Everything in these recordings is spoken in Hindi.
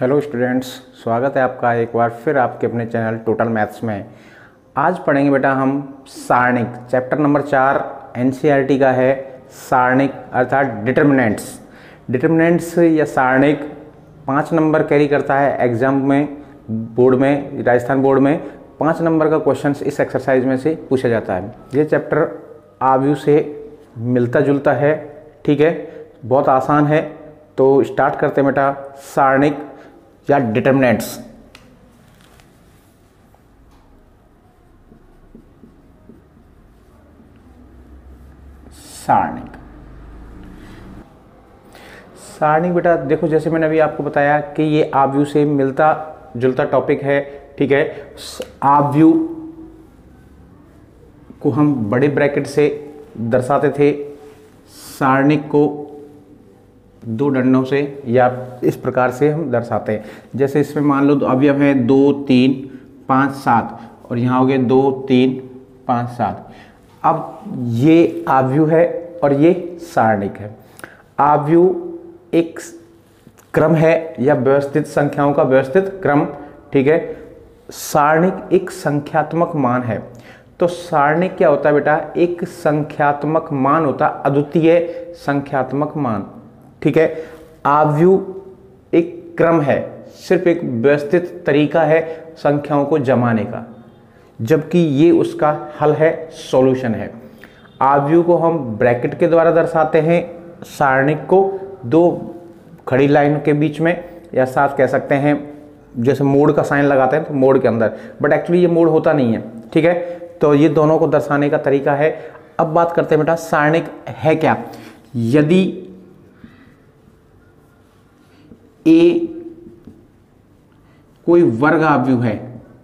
हेलो स्टूडेंट्स, स्वागत है आपका एक बार फिर आपके अपने चैनल टोटल मैथ्स में। आज पढ़ेंगे बेटा हम सारणिक, चैप्टर नंबर 4 एनसीईआरटी का है। सारणिक अर्थात डिटर्मिनेंट्स। डिटर्मिनेंट्स या सारणिक 5 नंबर कैरी करता है एग्जाम में, बोर्ड में, राजस्थान बोर्ड में 5 नंबर का क्वेश्चन इस एक्सरसाइज में से पूछा जाता है। ये चैप्टर आव्यू से मिलता जुलता है, ठीक है, बहुत आसान है। तो स्टार्ट करते हैं बेटा सारणिक या डिटर्मिनेंट्स। सारणिक सारणिक बेटा देखो, जैसे मैंने अभी आपको बताया कि ये आव्यू से मिलता जुलता टॉपिक है, ठीक है। आव्यू को हम बड़े ब्रैकेट से दर्शाते थे, सारणिक को 2 डंडों से या इस प्रकार से हम दर्शाते हैं। जैसे इसमें मान लो अवयव है 2 3 5 7 और यहाँ हो गए 2 3 5 7। अब ये आव्यू है और ये सारणिक है। आव्यू एक क्रम है या व्यवस्थित संख्याओं का व्यवस्थित क्रम, ठीक है। सारणिक एक संख्यात्मक मान है। तो सारणिक क्या होता है बेटा? एक संख्यात्मक मान होता है, अद्वितीय संख्यात्मक मान, ठीक है। आव्यू एक क्रम है, सिर्फ एक व्यवस्थित तरीका है संख्याओं को जमाने का, जबकि ये उसका हल है, सॉल्यूशन है। आव्यू को हम ब्रैकेट के द्वारा दर्शाते हैं, सारणिक को 2 खड़ी लाइन के बीच में या साथ कह सकते हैं, जैसे मोड़ का साइन लगाते हैं तो मोड़ के अंदर, बट एक्चुअली ये मोड़ होता नहीं है, ठीक है। तो ये दोनों को दर्शाने का तरीका है। अब बात करते हैं बेटा सारणिक है क्या। यदि ए कोई वर्ग आव्यू है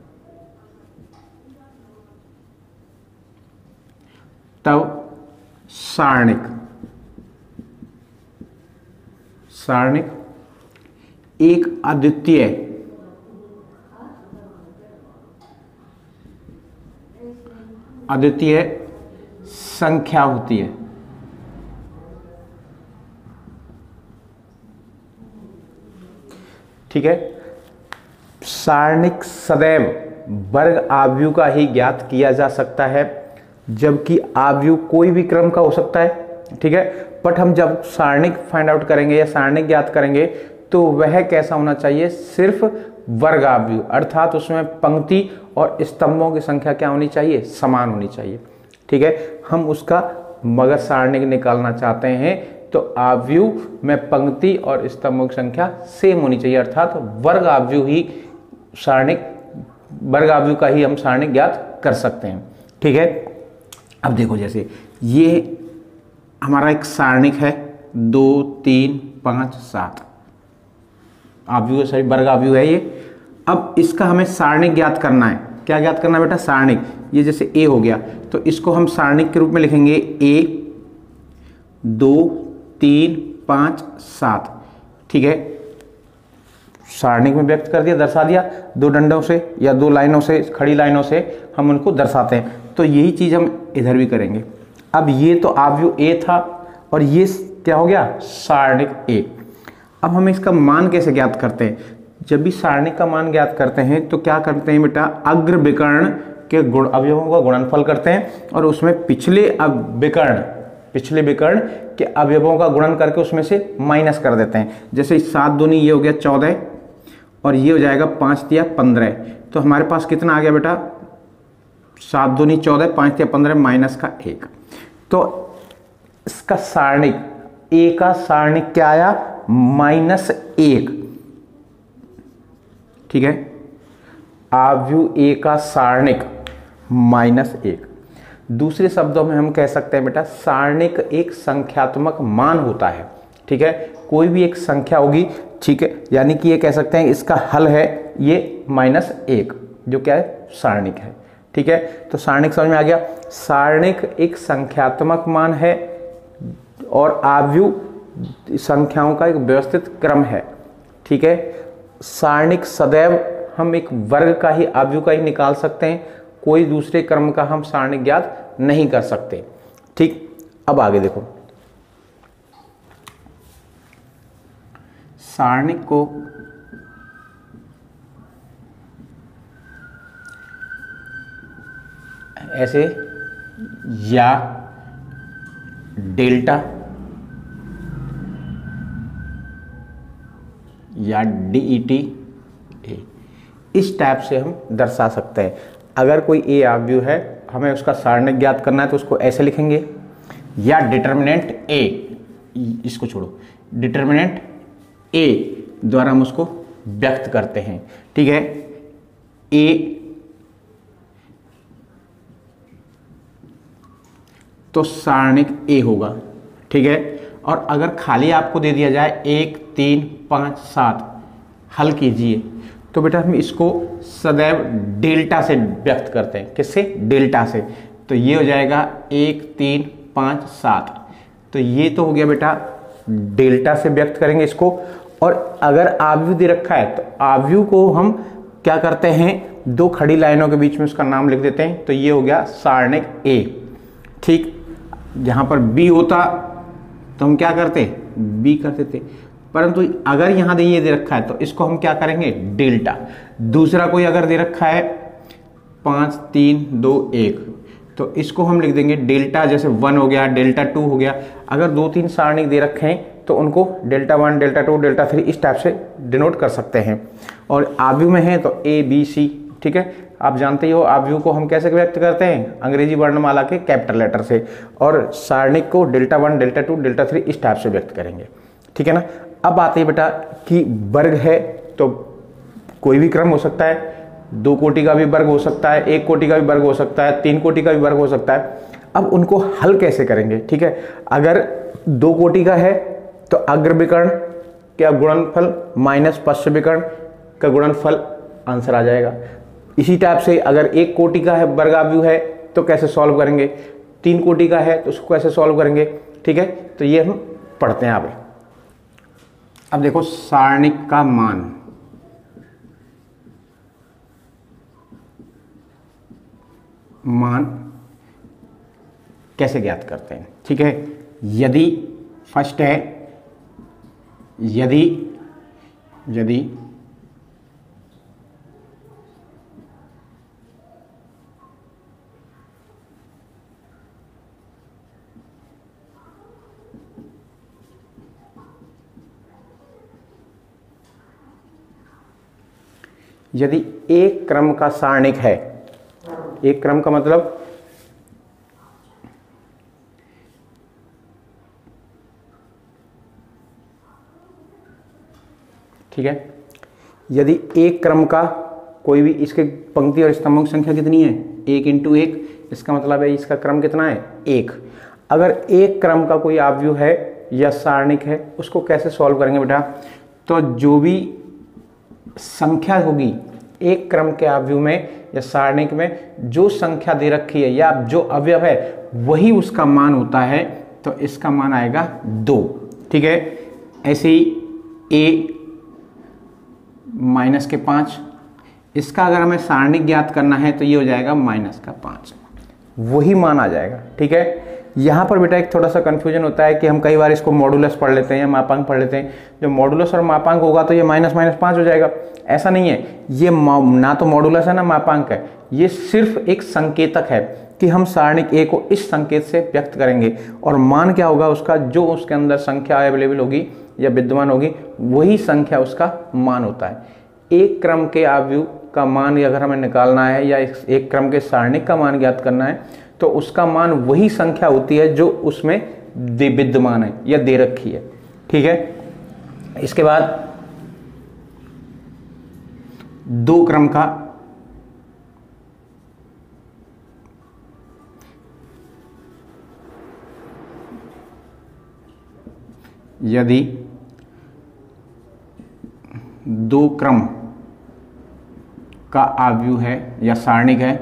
तब सारणिक एक अद्वितीय संख्या होती है, ठीक है। सारणिक सदैव वर्ग आव्यू का ही ज्ञात किया जा सकता है, जबकि आव्यू कोई भी क्रम का हो सकता है, ठीक है। बट हम जब सारणिक फाइंड आउट करेंगे या सारणिक ज्ञात करेंगे तो वह कैसा होना चाहिए? सिर्फ वर्ग आव्यू, अर्थात उसमें पंक्ति और स्तंभों की संख्या क्या होनी चाहिए? समान होनी चाहिए, ठीक है। हम उसका मगर सारणिक निकालना चाहते हैं तो आव्यू में पंक्ति और स्तंभों की संख्या सेम होनी चाहिए, अर्थात वर्ग आव्यू का ही हम सारणिक ज्ञात कर सकते हैं, ठीक है। अब देखो, जैसे ये हमारा एक सारणिक है 2 3 5 7 आव्यू, सॉरी वर्ग आव्यू है ये। अब इसका हमें सारणिक ज्ञात करना है। क्या ज्ञात करना है बेटा? सारणिक। ये जैसे ए हो गया तो इसको हम सारणिक के रूप में लिखेंगे ए 2 3 5 7, ठीक है। सारणिक में व्यक्त कर दिया, दर्शा दिया, 2 डंडों से या 2 लाइनों से, खड़ी लाइनों से हम उनको दर्शाते हैं। तो यही चीज हम इधर भी करेंगे। अब ये तो आव्यू ए था और ये क्या हो गया? सारणिक ए। अब हम इसका मान कैसे ज्ञात करते हैं? जब भी सारणिक का मान ज्ञात करते हैं तो क्या करते हैं बेटा? अग्र विकर्ण के गुण अवयवों का गुणनफल करते हैं और उसमें पिछले विकर्ण के अवयवों का गुणन करके उसमें से माइनस कर देते हैं। जैसे 7 दूनी ये हो गया 14 और ये हो जाएगा 5 तिया 15। तो हमारे पास कितना आ गया बेटा? 7 दूनी 14, 5 तिया 15 माइनस का 1। तो इसका सारणिक ए का सारणिक क्या आया? -1, ठीक है। आव्यू ए का सारणिक -1। दूसरे शब्दों में हम कह सकते हैं बेटा सारणिक एक संख्यात्मक मान होता है, ठीक है। कोई भी एक संख्या होगी, ठीक है, यानी कि ये कह सकते हैं इसका हल है ये -1, जो क्या है? सारणिक है, ठीक है। तो सारणिक समझ में आ गया। सारणिक एक संख्यात्मक मान है और आव्यू संख्याओं का एक व्यवस्थित क्रम है, ठीक है। सारणिक सदैव हम एक वर्ग का ही, आव्यू का ही निकाल सकते हैं, कोई दूसरे क्रम का हम सारणिक ज्ञात नहीं कर सकते, ठीक। अब आगे देखो, सारणिक को ऐसे या डेल्टा या DET ए, इस टाइप से हम दर्शा सकते हैं। अगर कोई ए आव्यूह है, हमें उसका सारणिक ज्ञात करना है तो उसको ऐसे लिखेंगे, या डिटर्मिनेंट ए, इसको छोड़ो, डिटर्मिनेंट ए द्वारा हम उसको व्यक्त करते हैं। ठीक है, ए तो सारणिक ए होगा। ठीक है, और अगर खाली आपको दे दिया जाए 1 3 5 7 हल कीजिए, तो बेटा हम इसको सदैव डेल्टा से व्यक्त करते हैं। किससे? डेल्टा से। तो ये हो जाएगा 1 3 5 7। तो ये तो हो गया बेटा, डेल्टा से व्यक्त करेंगे इसको। और अगर आव्यूह दे रखा है तो आव्यूह को हम क्या करते हैं, दो खड़ी लाइनों के बीच में उसका नाम लिख देते हैं। तो ये हो गया सारणिक ए। ठीक, जहां पर बी होता तो हम क्या करते, बी कर देते, परंतु अगर यहां ये दे रखा है तो इसको हम क्या करेंगे, डेल्टा। दूसरा कोई अगर दे रखा है 5 3 2 1, तो इसको हम लिख देंगे डेल्टा, जैसे 1 हो गया, डेल्टा 2 हो गया। अगर 2-3 सारणिक दे रखे हैं तो उनको डेल्टा 1 डेल्टा 2 डेल्टा 3 इस टाइप से डिनोट कर सकते हैं। और आव्यूह में है तो ए बी सी। ठीक है, आप जानते ही हो आव्यूह को हम कैसे व्यक्त करते हैं, अंग्रेजी वर्णमाला के कैपिटल लेटर से, और सारणिक को डेल्टा 1 डेल्टा 2 डेल्टा 3 इस टाइप से व्यक्त करेंगे। ठीक है ना। अब आते हैं बेटा कि वर्ग है तो कोई भी क्रम हो सकता है, 2 कोटि का भी वर्ग हो सकता है, 1 कोटि का भी वर्ग हो सकता है, 3 कोटि का भी वर्ग हो सकता है। अब उनको हल कैसे करेंगे? ठीक है, अगर 2 कोटि का है तो अग्र विकर्ण का गुणनफल माइनस पश्च विकर्ण का गुणनफल आंसर आ जाएगा। इसी टाइप से अगर 1 कोटि का है वर्ग आव्यूह है तो कैसे सॉल्व करेंगे, 3 कोटि का है तो उसको कैसे सॉल्व करेंगे। ठीक है, तो ये हम पढ़ते हैं आगे। अब देखो सारणिक का मान कैसे ज्ञात करते हैं। ठीक है, यदि फर्स्ट है, यदि एक क्रम का सारणिक है, एक क्रम का मतलब ठीक है, यदि एक क्रम का कोई भी, इसके पंक्ति और स्तंभों की संख्या कितनी है, 1 × 1, इसका मतलब है इसका क्रम कितना है, 1। अगर एक क्रम का कोई आव्यूह है या सारणिक है, उसको कैसे सॉल्व करेंगे बेटा, तो जो भी संख्या होगी एक क्रम के आव्यूह में या सारणिक में, जो संख्या दे रखी है या जो अवयव है वही उसका मान होता है, तो इसका मान आएगा 2। ठीक है, ऐसे ही a -5, इसका अगर हमें सारणिक ज्ञात करना है तो ये हो जाएगा -5, वही मान आ जाएगा। ठीक है, यहाँ पर बेटा एक थोड़ा सा कंफ्यूजन होता है कि हम कई बार इसको मॉडुलस पढ़ लेते हैं या मापांक पढ़ लेते हैं। जो मॉडुलस और मापांक होगा तो ये -5 हो जाएगा, ऐसा नहीं है। ये ना तो मॉडुलस है ना मापांक है, ये सिर्फ एक संकेतक है कि हम सारणिक ए को इस संकेत से व्यक्त करेंगे, और मान क्या होगा उसका, जो उसके अंदर संख्या अवेलेबल होगी या विद्यमान होगी वही संख्या उसका मान होता है। एक क्रम के आव्यूह का मान अगर हमें निकालना है या एक क्रम के सारणिक का मान ज्ञात करना है, तो उसका मान वही संख्या होती है जो उसमें विद्यमान है या दे रखी है। ठीक है, इसके बाद 2 क्रम का यदि 2 क्रम का आव्यूह है या सारणिक है,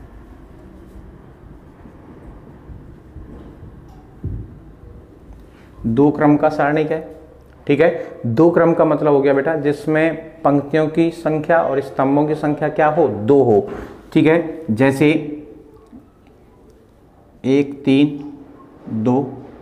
दो क्रम का सारणिक है। ठीक है, 2 क्रम का मतलब हो गया बेटा जिसमें पंक्तियों की संख्या और स्तंभों की संख्या क्या हो, 2 हो। ठीक है, जैसे 1 3 2,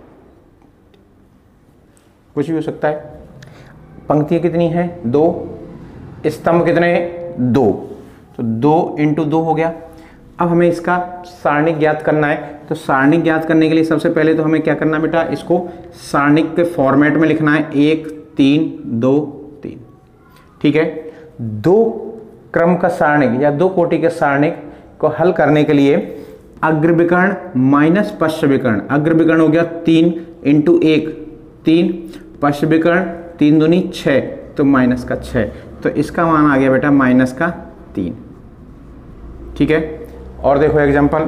कुछ भी हो सकता है। पंक्तियां कितनी हैं, 2, स्तंभ कितने हैं, 2, तो 2 × 2 हो गया। अब हमें इसका सारणिक ज्ञात करना है। तो सारणिक ज्ञात करने के लिए सबसे पहले तो हमें क्या करना बेटा, इसको सारणिक के फॉर्मेट में लिखना है, 1 3 2 3। ठीक है, दो क्रम का सारणिक या दो कोटि के सारणिक को हल करने के लिए अग्रविकर्ण माइनस पश्च विकर्ण, अग्रविकर्ण हो गया 3 × 1 3, पश्च विकर्ण 3 दूनी 6, तो माइनस का 6, तो इसका मान आ गया बेटा माइनस का 3। ठीक है, और देखो एग्जांपल,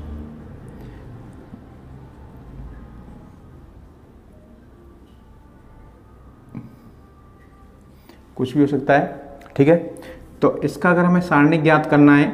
कुछ भी हो सकता है। ठीक है, तो इसका अगर हमें सारणिक ज्ञात करना है,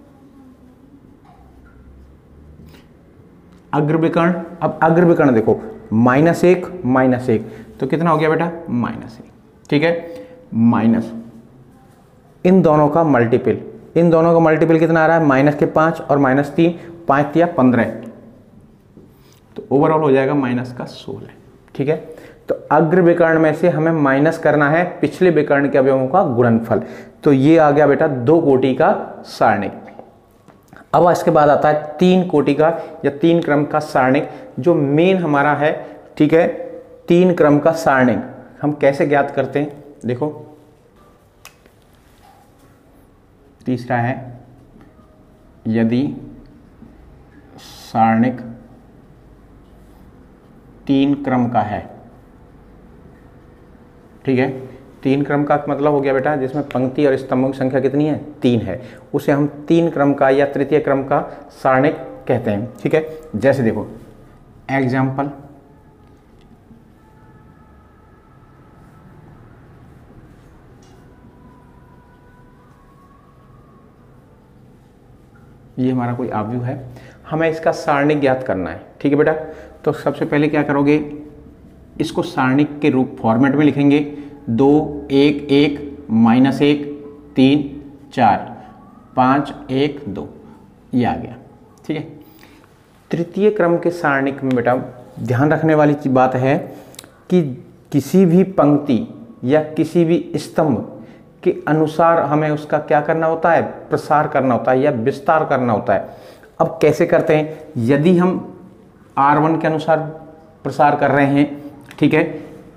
अग्रविकर्ण, अब अग्रविकर्ण देखो -1 -1, तो कितना हो गया बेटा -1। ठीक है, माइनस इन दोनों का मल्टीपल, इन दोनों का मल्टीपल कितना आ रहा है, -5 और -3, 5 या 15, तो ओवरऑल हो जाएगा -16। ठीक है, तो अग्र विकर्ण में से हमें माइनस करना है पिछले विकर्ण के अवयवों का गुणनफल, तो ये आ गया बेटा 2 कोटि का सारणिक। अब इसके बाद आता है 3 कोटि का या 3 क्रम का सारणिक, जो मेन हमारा है। ठीक है, 3 क्रम का सारणिक हम कैसे ज्ञात करते हैं, देखो तीसरा है, यदि सारणिक 3 क्रम का है। ठीक है, 3 क्रम का मतलब हो गया बेटा जिसमें पंक्ति और स्तंभों की संख्या कितनी है, 3 है, उसे हम 3 क्रम का या तृतीय क्रम का सारणिक कहते हैं। ठीक है, जैसे देखो एग्जाम्पल, ये हमारा कोई आव्यूह है, हमें इसका सारणिक ज्ञात करना है। ठीक है बेटा, तो सबसे पहले क्या करोगे, इसको सारणिक के रूप फॉर्मेट में लिखेंगे, 2 1 1 -1 3 4 5 1 2, ये आ गया। ठीक है, तृतीय क्रम के सारणिक में बेटा ध्यान रखने वाली बात है कि किसी भी पंक्ति या किसी भी स्तंभ के अनुसार हमें उसका क्या करना होता है, प्रसार करना होता है या विस्तार करना होता है। अब कैसे करते हैं, यदि हम R1 के अनुसार प्रसार कर रहे हैं, ठीक है,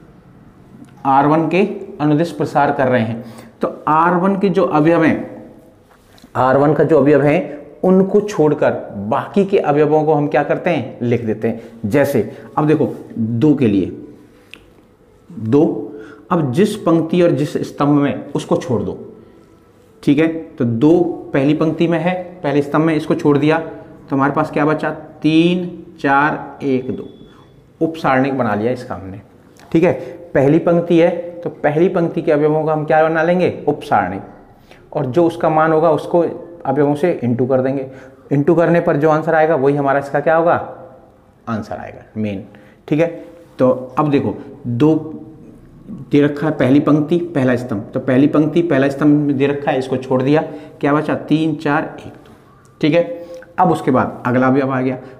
R1 के अनुदिश प्रसार कर रहे हैं, तो R1 के जो अवयव हैं, R1 का जो अवयव है उनको छोड़कर बाकी के अवयवों को हम क्या करते हैं, लिख देते हैं। जैसे अब देखो 2 के लिए 2, अब जिस पंक्ति और जिस स्तंभ में उसको छोड़ दो। ठीक है, तो 2 पहली पंक्ति में है, पहले स्तंभ में, इसको छोड़ दिया तो हमारे पास क्या बचा, 3 4 1 2, उप सारणिक बना लिया इसका हमने। ठीक है, पहली पंक्ति है तो पहली पंक्ति के अवयवों का हम क्या बना लेंगे, उप सारणिक, और जो उसका मान होगा उसको अवयवों से इंटू कर देंगे। इंटू करने पर जो आंसर आएगा वही हमारा इसका क्या होगा, आंसर आएगा मेन। ठीक है, तो अब देखो 2 दे रखा है, पहली पंक्ति पहला स्तंभ, तो पहली पंक्ति पहला स्तंभ दे रखा है, इसको छोड़ दिया, क्या बचा 3 4 1 2। ठीक है, अब उसके बाद अगला अवयव आ गया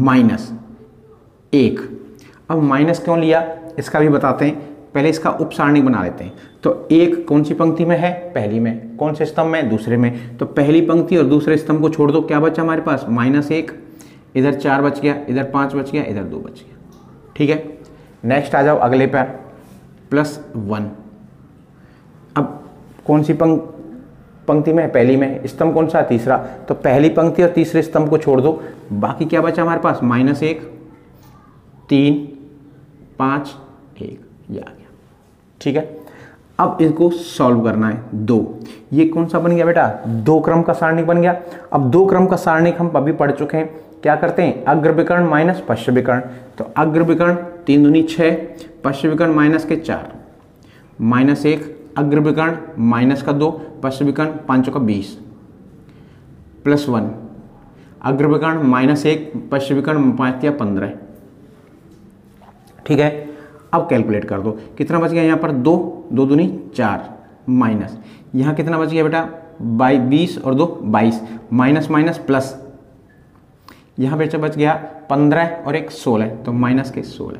-1। अब माइनस क्यों लिया इसका भी बताते हैं, पहले इसका उप सारणिक बना लेते हैं। तो 1 कौन सी पंक्ति में है, पहली में, कौन से स्तंभ में, दूसरे में, तो पहली पंक्ति और दूसरे स्तंभ को छोड़ दो, क्या बचा हमारे पास -1, इधर 4 बच गया, इधर 5 बच गया, इधर 2 बच गया। ठीक है, नेक्स्ट आ जाओ अगले पर, +1। अब कौन सी पंक्ति में है, पहली में, स्तंभ कौन सा, तीसरा, तो पहली पंक्ति और तीसरे स्तंभ को छोड़ दो, बाकी क्या बचा हमारे पास, -1 3 5 1, ये आ गया। ठीक है, अब इसको सॉल्व करना है। 2, ये कौन सा बन गया बेटा, 2 क्रम का सारणिक बन गया। अब 2 क्रम का सारणिक हम अभी पढ़ चुके हैं, क्या करते हैं, अग्र विकर्ण माइनस पश्च विकर्ण, तो अग्र विकर्ण 3 दूनी 6, पश्च विकर्ण -4, -1, अग्र विकर्ण -2, पश्च विकर्ण 5 का 20, +1, अग्र विकर्ण -1, पश्च विकर्ण 5 या 15। ठीक है, अब कैलकुलेट कर दो, कितना बच गया यहाँ पर, 2 2 दूनी 4, माइनस यहाँ कितना बच गया बेटा, 20 और 2 22, माइनस माइनस प्लस, यहाँ बेटा बच गया 15 और 1 16, तो माइनस के 16,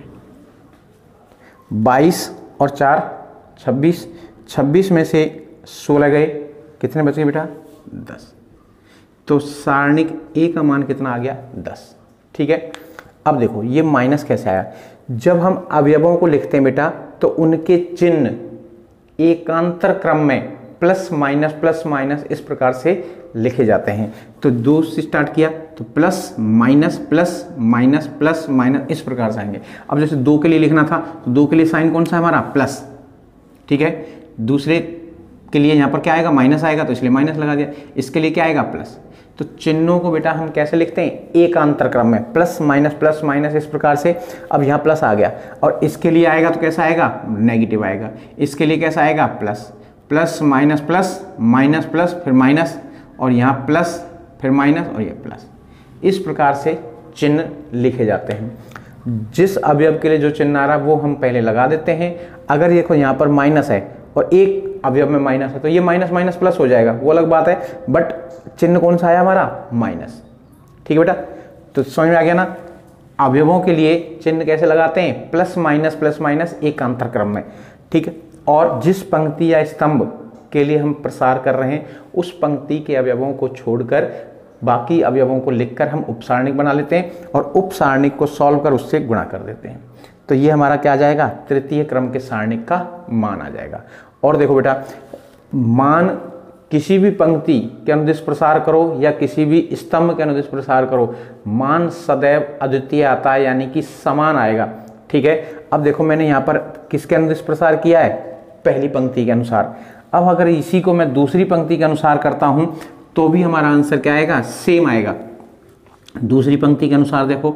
22 और 4 26, 26 में से 16 गए, कितने बच गए बेटा, 10। तो सारणिक ए का मान कितना आ गया 10। ठीक है, अब देखो ये माइनस कैसे आया। जब हम अवयवों को लिखते हैं बेटा तो उनके चिन्ह एकांतर क्रम में प्लस माइनस इस प्रकार से लिखे जाते हैं। तो 2 से स्टार्ट किया तो प्लस माइनस इस प्रकार से आएंगे। अब जैसे 2 के लिए लिखना था तो 2 के लिए साइन कौन सा है हमारा प्लस। ठीक है, दूसरे के लिए यहाँ पर क्या आएगा माइनस आएगा तो इसलिए माइनस लगा दिया, इसके लिए क्या आएगा प्लस। तो चिन्हों को बेटा हम कैसे लिखते हैं एकांतर क्रम में प्लस माइनस इस प्रकार से। अब यहाँ प्लस आ गया और इसके लिए आएगा तो कैसा आएगा नेगेटिव आएगा, इसके लिए कैसा आएगा प्लस माइनस फिर माइनस और यहाँ प्लस फिर माइनस और ये प्लस। इस प्रकार से चिन्ह लिखे जाते हैं। जिस अवयव के लिए जो चिन्ह आ रहा है वो हम पहले लगा देते हैं। अगर देखो यहाँ पर माइनस है और एक अवयव में माइनस है तो ये माइनस प्लस हो जाएगा, वो अलग बात है, बट चिन्ह कौन सा आया हमारा माइनस। ठीक है बेटा, तो समझ में आ गया ना। अवयवों के लिए चिन्ह कैसे लगाते हैं प्लस माइनस एकांतर क्रम में। ठीक है, और जिस पंक्ति या स्तंभ के लिए हम प्रसार कर रहे हैं उस पंक्ति के अवयवों को छोड़कर बाकी अवयवों को लिखकर हम उपसारणिक बना लेते हैं और उपसारणिक को सॉल्व कर उससे गुणा कर देते हैं। तो ये हमारा क्या आ जाएगा तृतीय क्रम के सारणिक का मान आ जाएगा। और देखो बेटा, मान किसी भी पंक्ति के अनुदिश प्रसार करो या किसी भी स्तंभ के अनुदिश प्रसार करो, मान सदैव अद्वितीय आता है, यानी कि समान आएगा। ठीक है, अब देखो मैंने यहाँ पर किसके अनुदिश प्रसार किया है पहली पंक्ति के अनुसार। अब अगर इसी को मैं दूसरी पंक्ति के अनुसार करता हूं तो भी हमारा आंसर क्या आएगा सेम आएगा। दूसरी पंक्ति के अनुसार देखो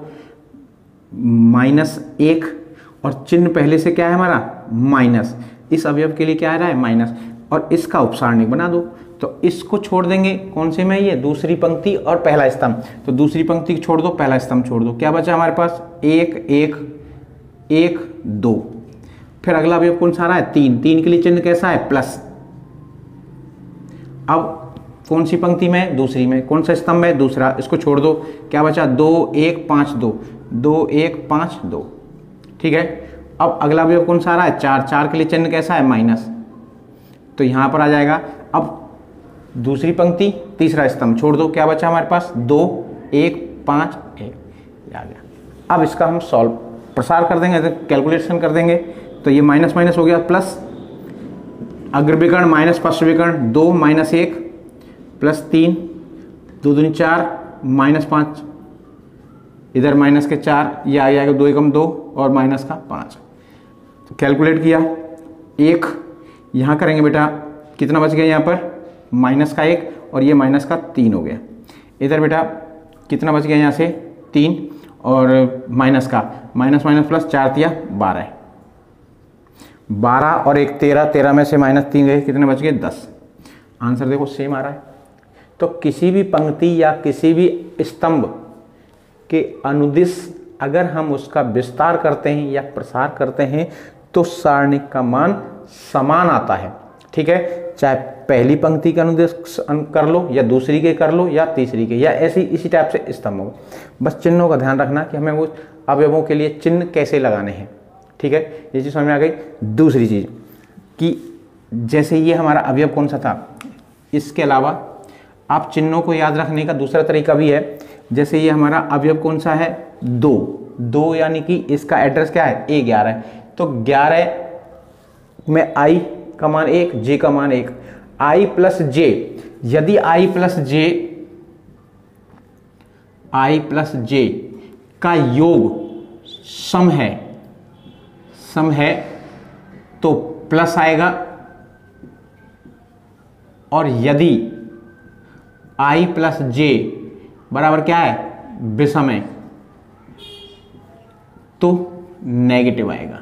-1 और चिन्ह पहले से क्या है हमारा माइनस, इस अवयव के लिए क्या आ रहा है माइनस, और इसका उपसारणिक बना दो। तो इसको छोड़ देंगे कौन से में, ये दूसरी पंक्ति और पहला स्तंभ। तो दूसरी पंक्ति छोड़ दो पहला स्तंभ छोड़ दो, क्या बचा हमारे पास 1 1 1 2। फिर अगला अवयव कौन सा आ रहा है 3 के लिए चिन्ह कैसा है प्लस। अब कौन सी पंक्ति में दूसरी में, कौन सा स्तंभ है दूसरा, इसको छोड़ दो, क्या बचा 2 1 5 2 2 1 5 2। ठीक है, अब अगला अवयव कौन सा आ रहा है 4 के लिए चिन्ह कैसा है माइनस, तो यहां पर आ जाएगा। अब दूसरी पंक्ति तीसरा स्तंभ छोड़ दो, क्या बचा हमारे पास 2 1 5 1 आ गया। अब इसका हम सॉल्व प्रसार कर देंगे, कैलकुलेशन कर देंगे तो ये माइनस हो गया प्लस, अग्रविकर्ण माइनस पश्च विकर्ण 2 -1 प्लस 3 2 दूनी 4 -5, इधर माइनस के 4, ये आ जाएगा 2 एकम 2 और माइनस का 5। तो कैलकुलेट किया 1, यहाँ करेंगे बेटा कितना बच गया यहाँ पर माइनस का 1 और ये माइनस का 3 हो गया। इधर बेटा कितना बच गया यहाँ से 3 और माइनस का माइनस प्लस 4 तिया 12 और 1 13 में से -3 गए, कितने बच गए 10। आंसर देखो सेम आ रहा है। तो किसी भी पंक्ति या किसी भी स्तंभ के अनुदिश अगर हम उसका विस्तार करते हैं या प्रसार करते हैं तो सारणिक का मान समान आता है। ठीक है, चाहे पहली पंक्ति के अनुदेश कर लो या दूसरी के कर लो या तीसरी के, या ऐसी इसी टाइप से स्तंभ हो। बस चिन्हों का ध्यान रखना कि हमें वो अवयवों के लिए चिन्ह कैसे लगाने हैं। ठीक है, ये चीज़ समझ में आ गई। दूसरी चीज़ कि जैसे ये हमारा अवयव कौन सा था, इसके अलावा आप चिन्हों को याद रखने का दूसरा तरीका भी है। जैसे ये हमारा अवयव कौन सा है 2 यानी कि इसका एड्रेस क्या है A11 है, तो 11 में I का मान 1 J का मान 1, I प्लस J, यदि I प्लस J का योग सम है तो प्लस आएगा, और यदि I प्लस J बराबर क्या है विषम है तो नेगेटिव आएगा।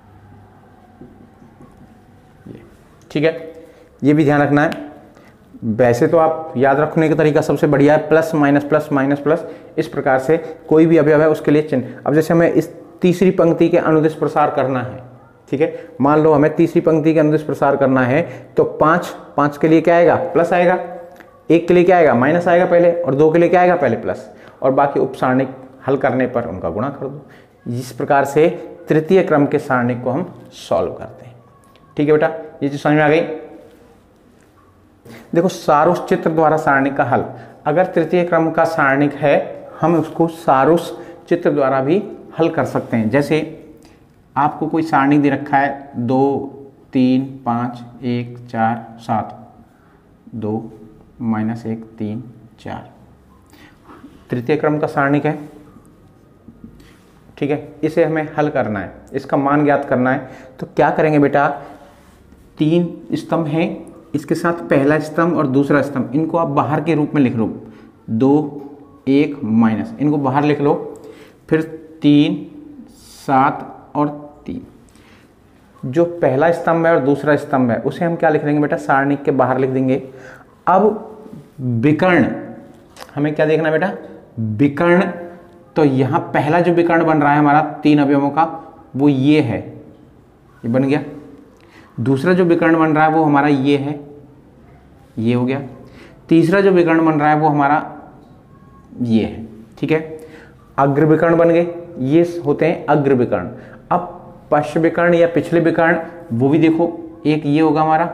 ठीक है, ये भी ध्यान रखना है। वैसे तो आप याद रखने का तरीका सबसे बढ़िया है प्लस माइनस, इस प्रकार से कोई भी अवयव है उसके लिए चिन्ह। अब जैसे हमें इस तीसरी पंक्ति के अनुदिश प्रसार करना है, ठीक है, मान लो हमें तीसरी पंक्ति के अनुदिश प्रसार करना है तो 5 के लिए क्या आएगा प्लस आएगा, 1 के लिए क्या आएगा माइनस आएगा पहले, और 2 के लिए क्या आएगा पहले प्लस, और बाकी उपसारणिक हल करने पर उनका गुणा कर दो। इस प्रकार से तृतीय क्रम के सारणिक को हम सॉल्व करते हैं। ठीक है बेटा, ये चीज समझ में आ गई। देखो सारोच चित्र द्वारा सारणिक का हल, अगर तृतीय क्रम का सारणिक है हम उसको सारोस चित्र द्वारा भी हल कर सकते हैं। जैसे आपको कोई सारणी दे रखा है 2 3 5 1 4 7 2 -1 3 4 तृतीय क्रम का सारणिक है, ठीक है। इसे हमें हल करना है, इसका मान ज्ञात करना है। तो क्या करेंगे बेटा, 3 स्तंभ हैं, इसके साथ पहला स्तंभ और दूसरा स्तंभ, इनको आप बाहर के रूप में लिख लो, 2 1 माइनस, इनको बाहर लिख लो। फिर 3 7 और 3, जो पहला स्तंभ है और दूसरा स्तंभ है उसे हम क्या लिख देंगे बेटा, सारणिक के बाहर लिख देंगे। अब विकर्ण हमें क्या देखना बेटा, विकर्ण। तो यहां पहला जो विकर्ण बन रहा है हमारा 3 अवयवों का वो ये है, ये बन गया। दूसरा जो विकर्ण बन रहा है वो हमारा ये है, ये हो गया। तीसरा जो विकर्ण बन रहा है वो हमारा ये है, ठीक है। अग्र विकर्ण बन गए, ये होते हैं अग्र विकर्ण। अब पश्च विकर्ण या पिछले विकर्ण वो भी देखो, एक ये होगा हमारा,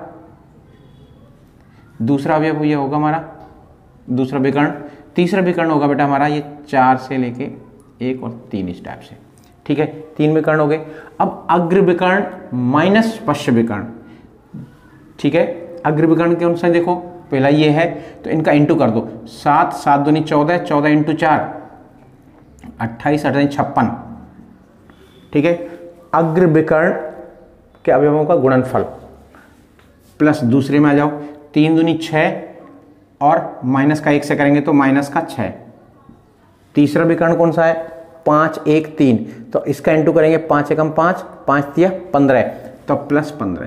दूसरा अवयव ये होगा हमारा दूसरा विकर्ण। तीसरा विकर्ण होगा बेटा हमारा ये 4 से लेके 1 और 3 इस टाइप से, ठीक है। 3 विकर्ण हो गए। अब अग्र विकर्ण माइनस पश्च विकर्ण, ठीक है। अग्र विकर्ण के अनुसार देखो, पहला ये है तो इनका इंटू कर दो, 7 7 दूनी 14, 14 इंटू 4 28, 28 56, ठीक है। अग्र विकर्ण के अवयवों का गुणनफल प्लस दूसरे में आ जाओ, 3 दूनी 6 और माइनस का 1 से करेंगे तो माइनस का 6। तीसरा विकर्ण कौन सा है, 5 1 3, तो इसका इंटू करेंगे, 5 एकम 5, 5 तिया 15, तो प्लस 15।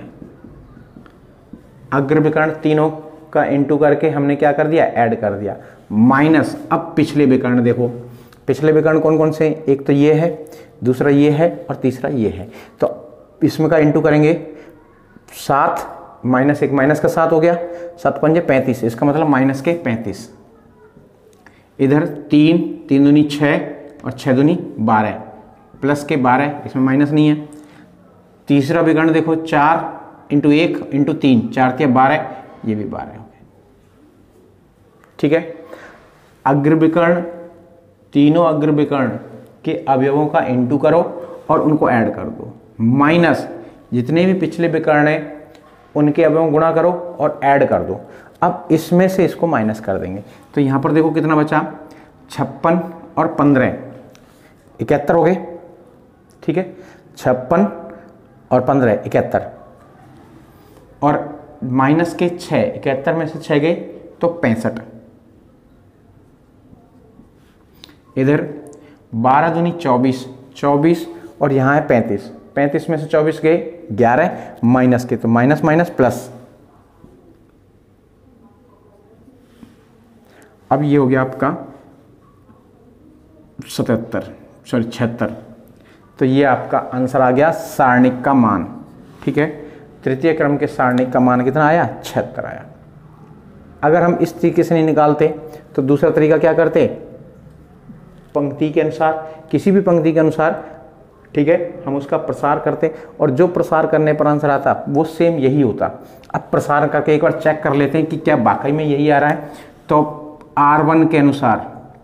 अग्र विकर्ण तीनों का इंटू करके हमने क्या कर दिया, ऐड कर दिया, माइनस। अब पिछले विकर्ण देखो, पिछले विकर्ण कौन कौन से, एक तो ये है, दूसरा ये है और तीसरा ये है। तो इसमें का इंटू करेंगे, 7 माइनस 1 माइनस का 7 हो गया, 7 पंजे 35, इसका मतलब माइनस के 35। इधर 3 3 दूनी 6 और 6 दूनी 12, प्लस के 12, इसमें माइनस नहीं है। तीसरा विकर्ण देखो, 4 इंटू 1 इंटू 3, 4 तिया 12, ये भी 12 हो गए, ठीक है। अग्र विकर्ण, तीनों अग्र विकर्ण के अवयवों का इंटू करो और उनको ऐड कर दो, माइनस जितने भी पिछले विकर्ण हैं उनके अवयवों गुणा करो और ऐड कर दो। अब इसमें से इसको माइनस कर देंगे, तो यहां पर देखो कितना बचा, 56 और 15 71 हो गए, ठीक है। 56 और 15 71, और माइनस के 6, 71 में से 6 गए तो 65। इधर 12 दूनी 24, 24 और यहाँ है 35, 35 में से 24 गए 11, माइनस के तो माइनस माइनस प्लस। अब ये हो गया आपका 76। तो ये आपका आंसर आ गया सारणिक का मान, ठीक है। तृतीय क्रम के सारणिक का मान कितना आया, 76 आया। अगर हम इस तरीके से नहीं निकालते तो दूसरा तरीका क्या करते, पंक्ति के अनुसार, किसी भी पंक्ति के अनुसार, ठीक है, हम उसका प्रसार करते और जो प्रसार करने पर आंसर आता वो सेम यही होता। अब प्रसार करके एक बार चेक कर लेते हैं कि क्या वाकई में यही आ रहा है। तो R1 के अनुसार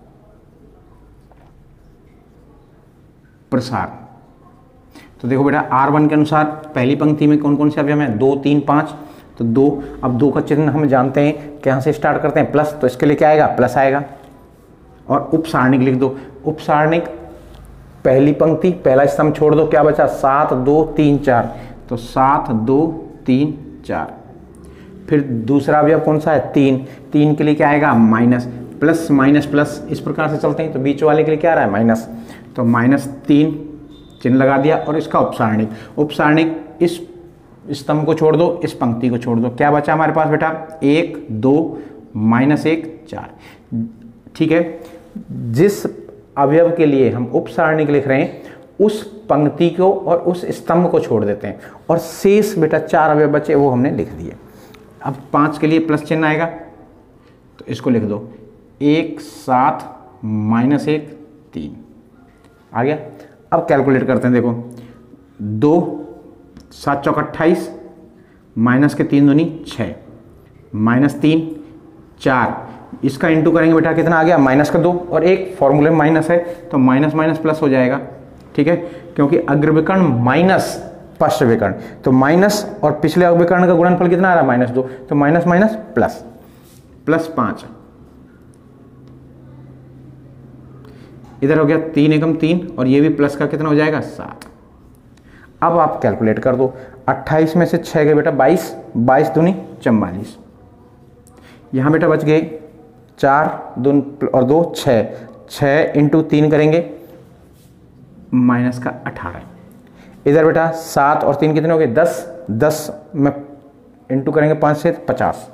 प्रसार, तो देखो बेटा R1 के अनुसार पहली पंक्ति में कौन कौन से अवयव हैं, 2 3 5, तो 2। अब 2 का चिन्ह हम जानते हैं कि यहाँ से स्टार्ट करते हैं प्लस, तो इसके लिए क्या आएगा, प्लस आएगा। और उप सारणिक लिख दो, उप सारणिक पहली पंक्ति पहला स्तंभ छोड़ दो, क्या बचा, 7 2 3 4, तो 7 2 3 4। फिर दूसरा अवयव कौन सा है, 3, 3 के लिए क्या आएगा, माइनस, प्लस माइनस प्लस, इस प्रकार से चलते हैं। तो बीच वाले के लिए क्या आ रहा है, माइनस, तो -3 चिन्ह लगा दिया। और इसका उपसारणिक, उपसारणिक इस स्तंभ को छोड़ दो, इस पंक्ति को छोड़ दो, क्या बचा हमारे पास बेटा, 1 2 -1 4, ठीक है। जिस अवयव के लिए हम उपसारणिक लिख रहे हैं उस पंक्ति को और उस स्तंभ को छोड़ देते हैं और शेष बेटा 4 अवयव बचे वो हमने लिख दिए। अब 5 के लिए प्लस चिन्ह आएगा तो इसको लिख दो, 1 7 -1 3 आ गया। अब कैलकुलेट करते हैं, देखो 2 7 चौक 28, माइनस के 3 दूनी 6, -3 4, इसका इंटू करेंगे बेटा, कितना आ गया माइनस का 2, और एक फॉर्मूले में माइनस है तो माइनस माइनस प्लस हो जाएगा, ठीक है, क्योंकि अग्रविकर्ण माइनस पश्च विकर्ण, तो माइनस और पिछले अग्रविकर्ण का गुणनफल कितना आ रहा है -2, तो माइनस माइनस प्लस, +5, इधर हो गया 3 एकम 3, और ये भी प्लस का कितना हो जाएगा 7। अब आप कैलकुलेट कर दो, 28 में से 6 गए बेटा 22, 22 दूनी 44, यहाँ बेटा बच गए 4 2 और 2 6, 6 × 3 करेंगे माइनस का 18, इधर बेटा 7 और 3 कितने हो गए 10, 10 में इंटू करेंगे 5 से 50,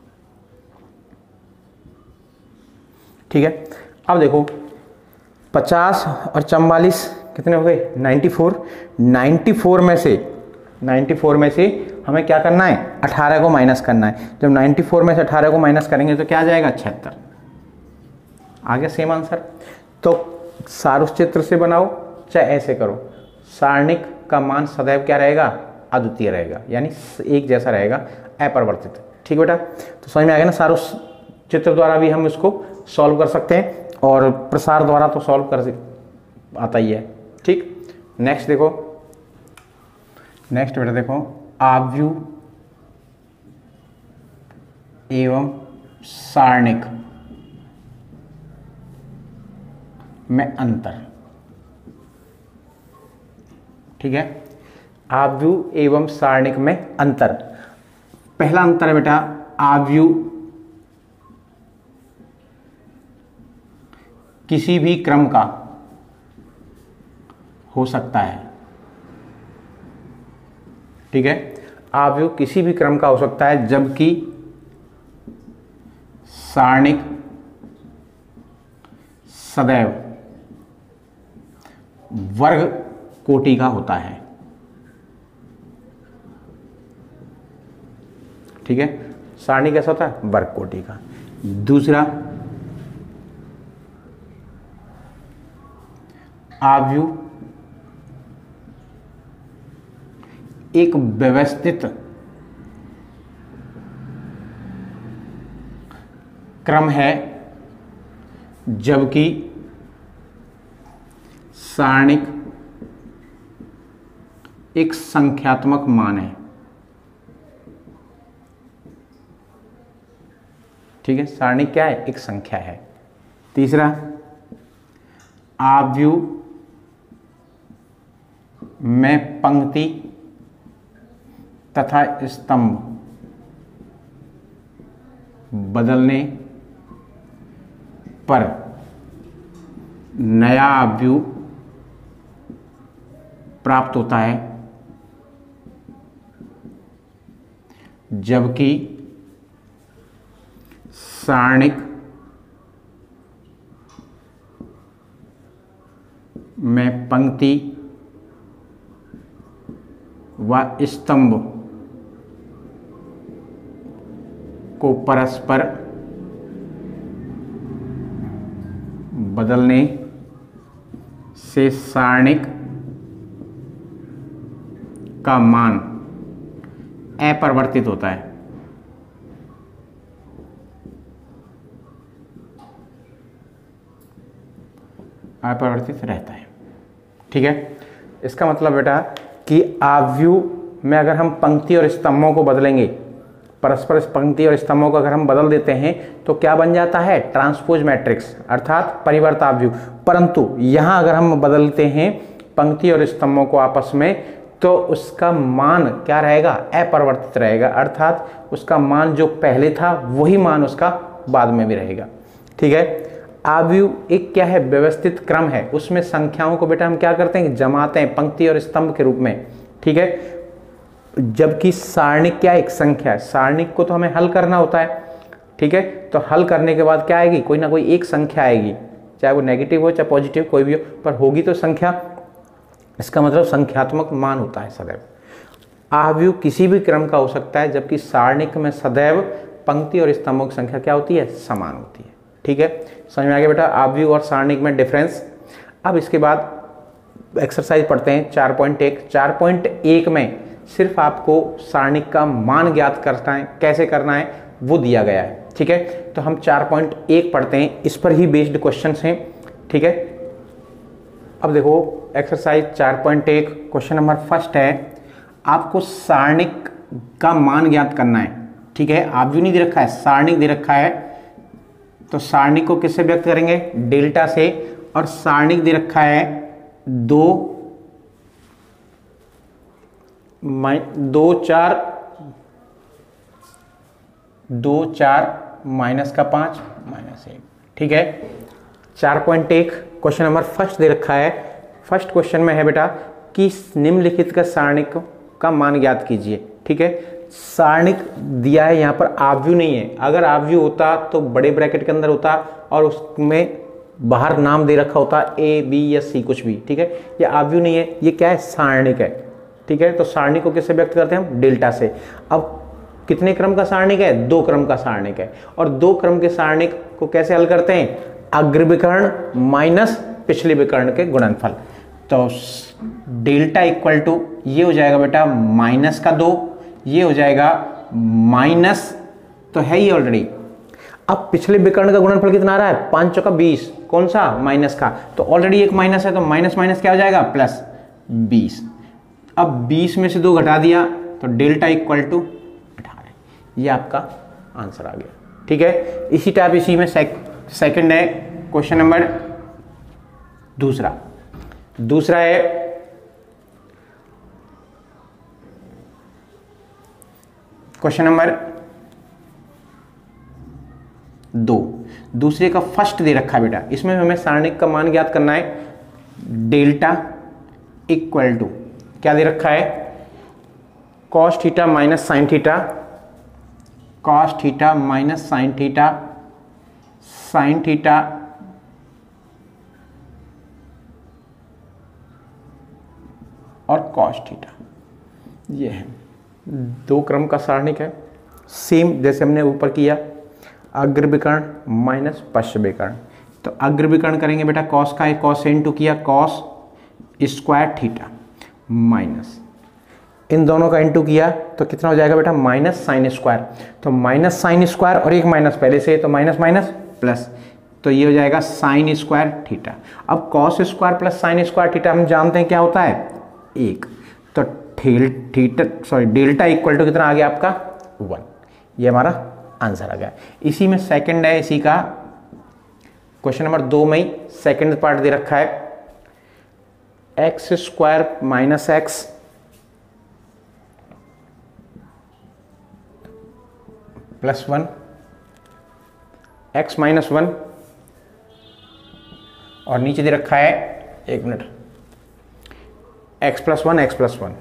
ठीक है। अब देखो 50 और 44 कितने हो गए 94, 94 में से हमें क्या करना है 18 को माइनस करना है। जब 94 में से 18 को माइनस करेंगे तो क्या आ जाएगा 76, आ गया सेम आंसर। तो सारूस चित्र से बनाओ चाहे ऐसे करो, सारणिक का मान सदैव क्या रहेगा अद्वितीय रहेगा, यानी एक जैसा रहेगा, अपरिवर्तित, ठीक बेटा। तो समझ में आ गया ना, सारूस चित्र द्वारा भी हम इसको सॉल्व कर सकते हैं और प्रसार द्वारा तो सॉल्व कर आता ही है, ठीक। नेक्स्ट देखो, नेक्स्ट बेटा देखो, आव्यूह एवं सारणिक में अंतर, ठीक है। आव्यूह एवं सारणिक में अंतर, पहला अंतर है बेटा आव्यूह किसी भी क्रम का हो सकता है, ठीक है। आव्यूह किसी भी क्रम का हो सकता है, जबकि सारणिक सदैव वर्ग कोटि का होता है, ठीक है। सारणी कैसा होता है वर्ग कोटि का। दूसरा, आव्यूह एक व्यवस्थित क्रम है, जबकि सारणिक एक संख्यात्मक मान है, ठीक है। सारणी क्या है एक संख्या है। तीसरा, आव्यूह में पंक्ति तथा स्तंभ बदलने पर नया आव्यूह प्राप्त होता है, जबकि सारणिक में पंक्ति व स्तंभ को परस्पर बदलने से सारणिक का मान अपरिवर्तित होता है, अपरिवर्तित रहता है, ठीक है। इसका मतलब बेटा कि आव्यूह में अगर हम पंक्ति और स्तंभों को बदलेंगे, परस्पर पंक्ति और स्तंभों को अगर हम बदल देते हैं तो क्या बन जाता है ट्रांसपोज मैट्रिक्स, अर्थात परिवर्त आव्यूह। परंतु यहां अगर हम बदलते हैं पंक्ति और स्तंभों को आपस में, तो उसका मान क्या रहेगा अपरिवर्तित रहेगा, अर्थात उसका मान जो पहले था वही मान उसका बाद में भी रहेगा, ठीक है। आव्यूह एक क्या है व्यवस्थित क्रम है, उसमें संख्याओं को बेटा हम क्या करते हैं जमाते हैं पंक्ति और स्तंभ के रूप में, ठीक है। जबकि सारणिक क्या एक संख्या है, सारणिक को तो हमें हल करना होता है, ठीक है। तो हल करने के बाद क्या आएगी, कोई ना कोई एक संख्या आएगी, चाहे वो नेगेटिव हो चाहे पॉजिटिव कोई भी हो, पर होगी तो संख्या। इसका मतलब संख्यात्मक मान होता है सदैव। आव्यूह किसी भी क्रम का हो सकता है, जबकि सारणिक में सदैव पंक्ति और स्तंभों की संख्या क्या होती है समान होती है, ठीक है। समझ में आ गया बेटा आव्यूह और सारणिक में डिफरेंस। अब इसके बाद एक्सरसाइज पढ़ते हैं 4.1। 4.1 में सिर्फ आपको सारणिक का मान ज्ञात करना है, कैसे करना है वो दिया गया है, ठीक है। तो हम 4.1 पढ़ते हैं, इस पर ही बेस्ड क्वेश्चंस हैं, ठीक है। अब देखो एक्सरसाइज 4.1 क्वेश्चन नंबर फर्स्ट है, आपको सारणिक का मान ज्ञात करना है, ठीक है। आव्यूह नहीं दे रखा है, सारणिक दे रखा है, तो सारणिक को किससे व्यक्त करेंगे, डेल्टा से, और सारणिक दे रखा है 2 4 माइनस का 5 माइनस 1, ठीक है। 4.1 क्वेश्चन नंबर फर्स्ट दे रखा है। फर्स्ट क्वेश्चन में है बेटा कि निम्नलिखित का सारणिक का मान ज्ञात कीजिए, ठीक है। सारणिक दिया है, यहाँ पर आव्यूह नहीं है, अगर आव्यूह होता तो बड़े ब्रैकेट के अंदर होता और उसमें बाहर नाम दे रखा होता ए बी या सी कुछ भी, ठीक है। ये आव्यूह नहीं है, ये क्या है, सारणिक है, ठीक है। तो सारणिक को किससे व्यक्त करते हैं हम, डेल्टा से। अब कितने क्रम का सारणिक है, 2 क्रम का सारणिक है, और 2 क्रम के सारणिक को कैसे हल करते हैं, अग्र विकर्ण माइनस पिछले विकर्ण के गुणनफल। तो डेल्टा इक्वल टू ये हो जाएगा बेटा माइनस का 2, ये हो जाएगा माइनस, तो है ही ऑलरेडी। अब पिछले विकर्ण का गुणनफल कितना आ रहा है, 5 चौका 20, कौन सा, माइनस का, तो ऑलरेडी एक माइनस है, तो माइनस माइनस क्या हो जाएगा, प्लस 20। अब 20 में से 2 घटा दिया तो डेल्टा इक्वल टू 18, ये आपका आंसर आ गया, ठीक है। इसी टाइप इसी में सेकंड है क्वेश्चन नंबर दूसरा है क्वेश्चन नंबर 2, दूसरे का फर्स्ट दे रखा है बेटा, इसमें हमें सारणिक का मान ज्ञात करना है, डेल्टा इक्वल टू क्या दे रखा है, cos theta minus sine theta, cos theta minus sine theta, sine theta और कॉस थीटा, ये है 2 क्रम का सारणिक है, सेम जैसे हमने ऊपर किया, अग्र विकर्ण माइनस पश्च विकर्ण। तो अग्र विकर्ण करेंगे बेटा, कॉस का है, कॉस इनटू किया कॉस स्क्वायर थीटा माइनस, इन दोनों का इनटू किया तो कितना हो जाएगा बेटा, माइनस साइन स्क्वायर। तो माइनस साइन स्क्वायर और एक माइनस पहले से, तो माइनस माइनस प्लस, तो ये हो जाएगा साइन स्क्वायर थीटा। अब cos square plus sine square theta हम जानते हैं क्या होता है, 1, तो डेल्टा इक्वल टू कितना आ गया आपका, 1, ये हमारा आंसर आ गया। इसी में सेकंड है, इसी का क्वेश्चन नंबर 2 में ही सेकंड पार्ट दे रखा है, X square minus X plus 1, X minus 1, और नीचे दे रखा है, एक minute, X plus 1 X plus 1,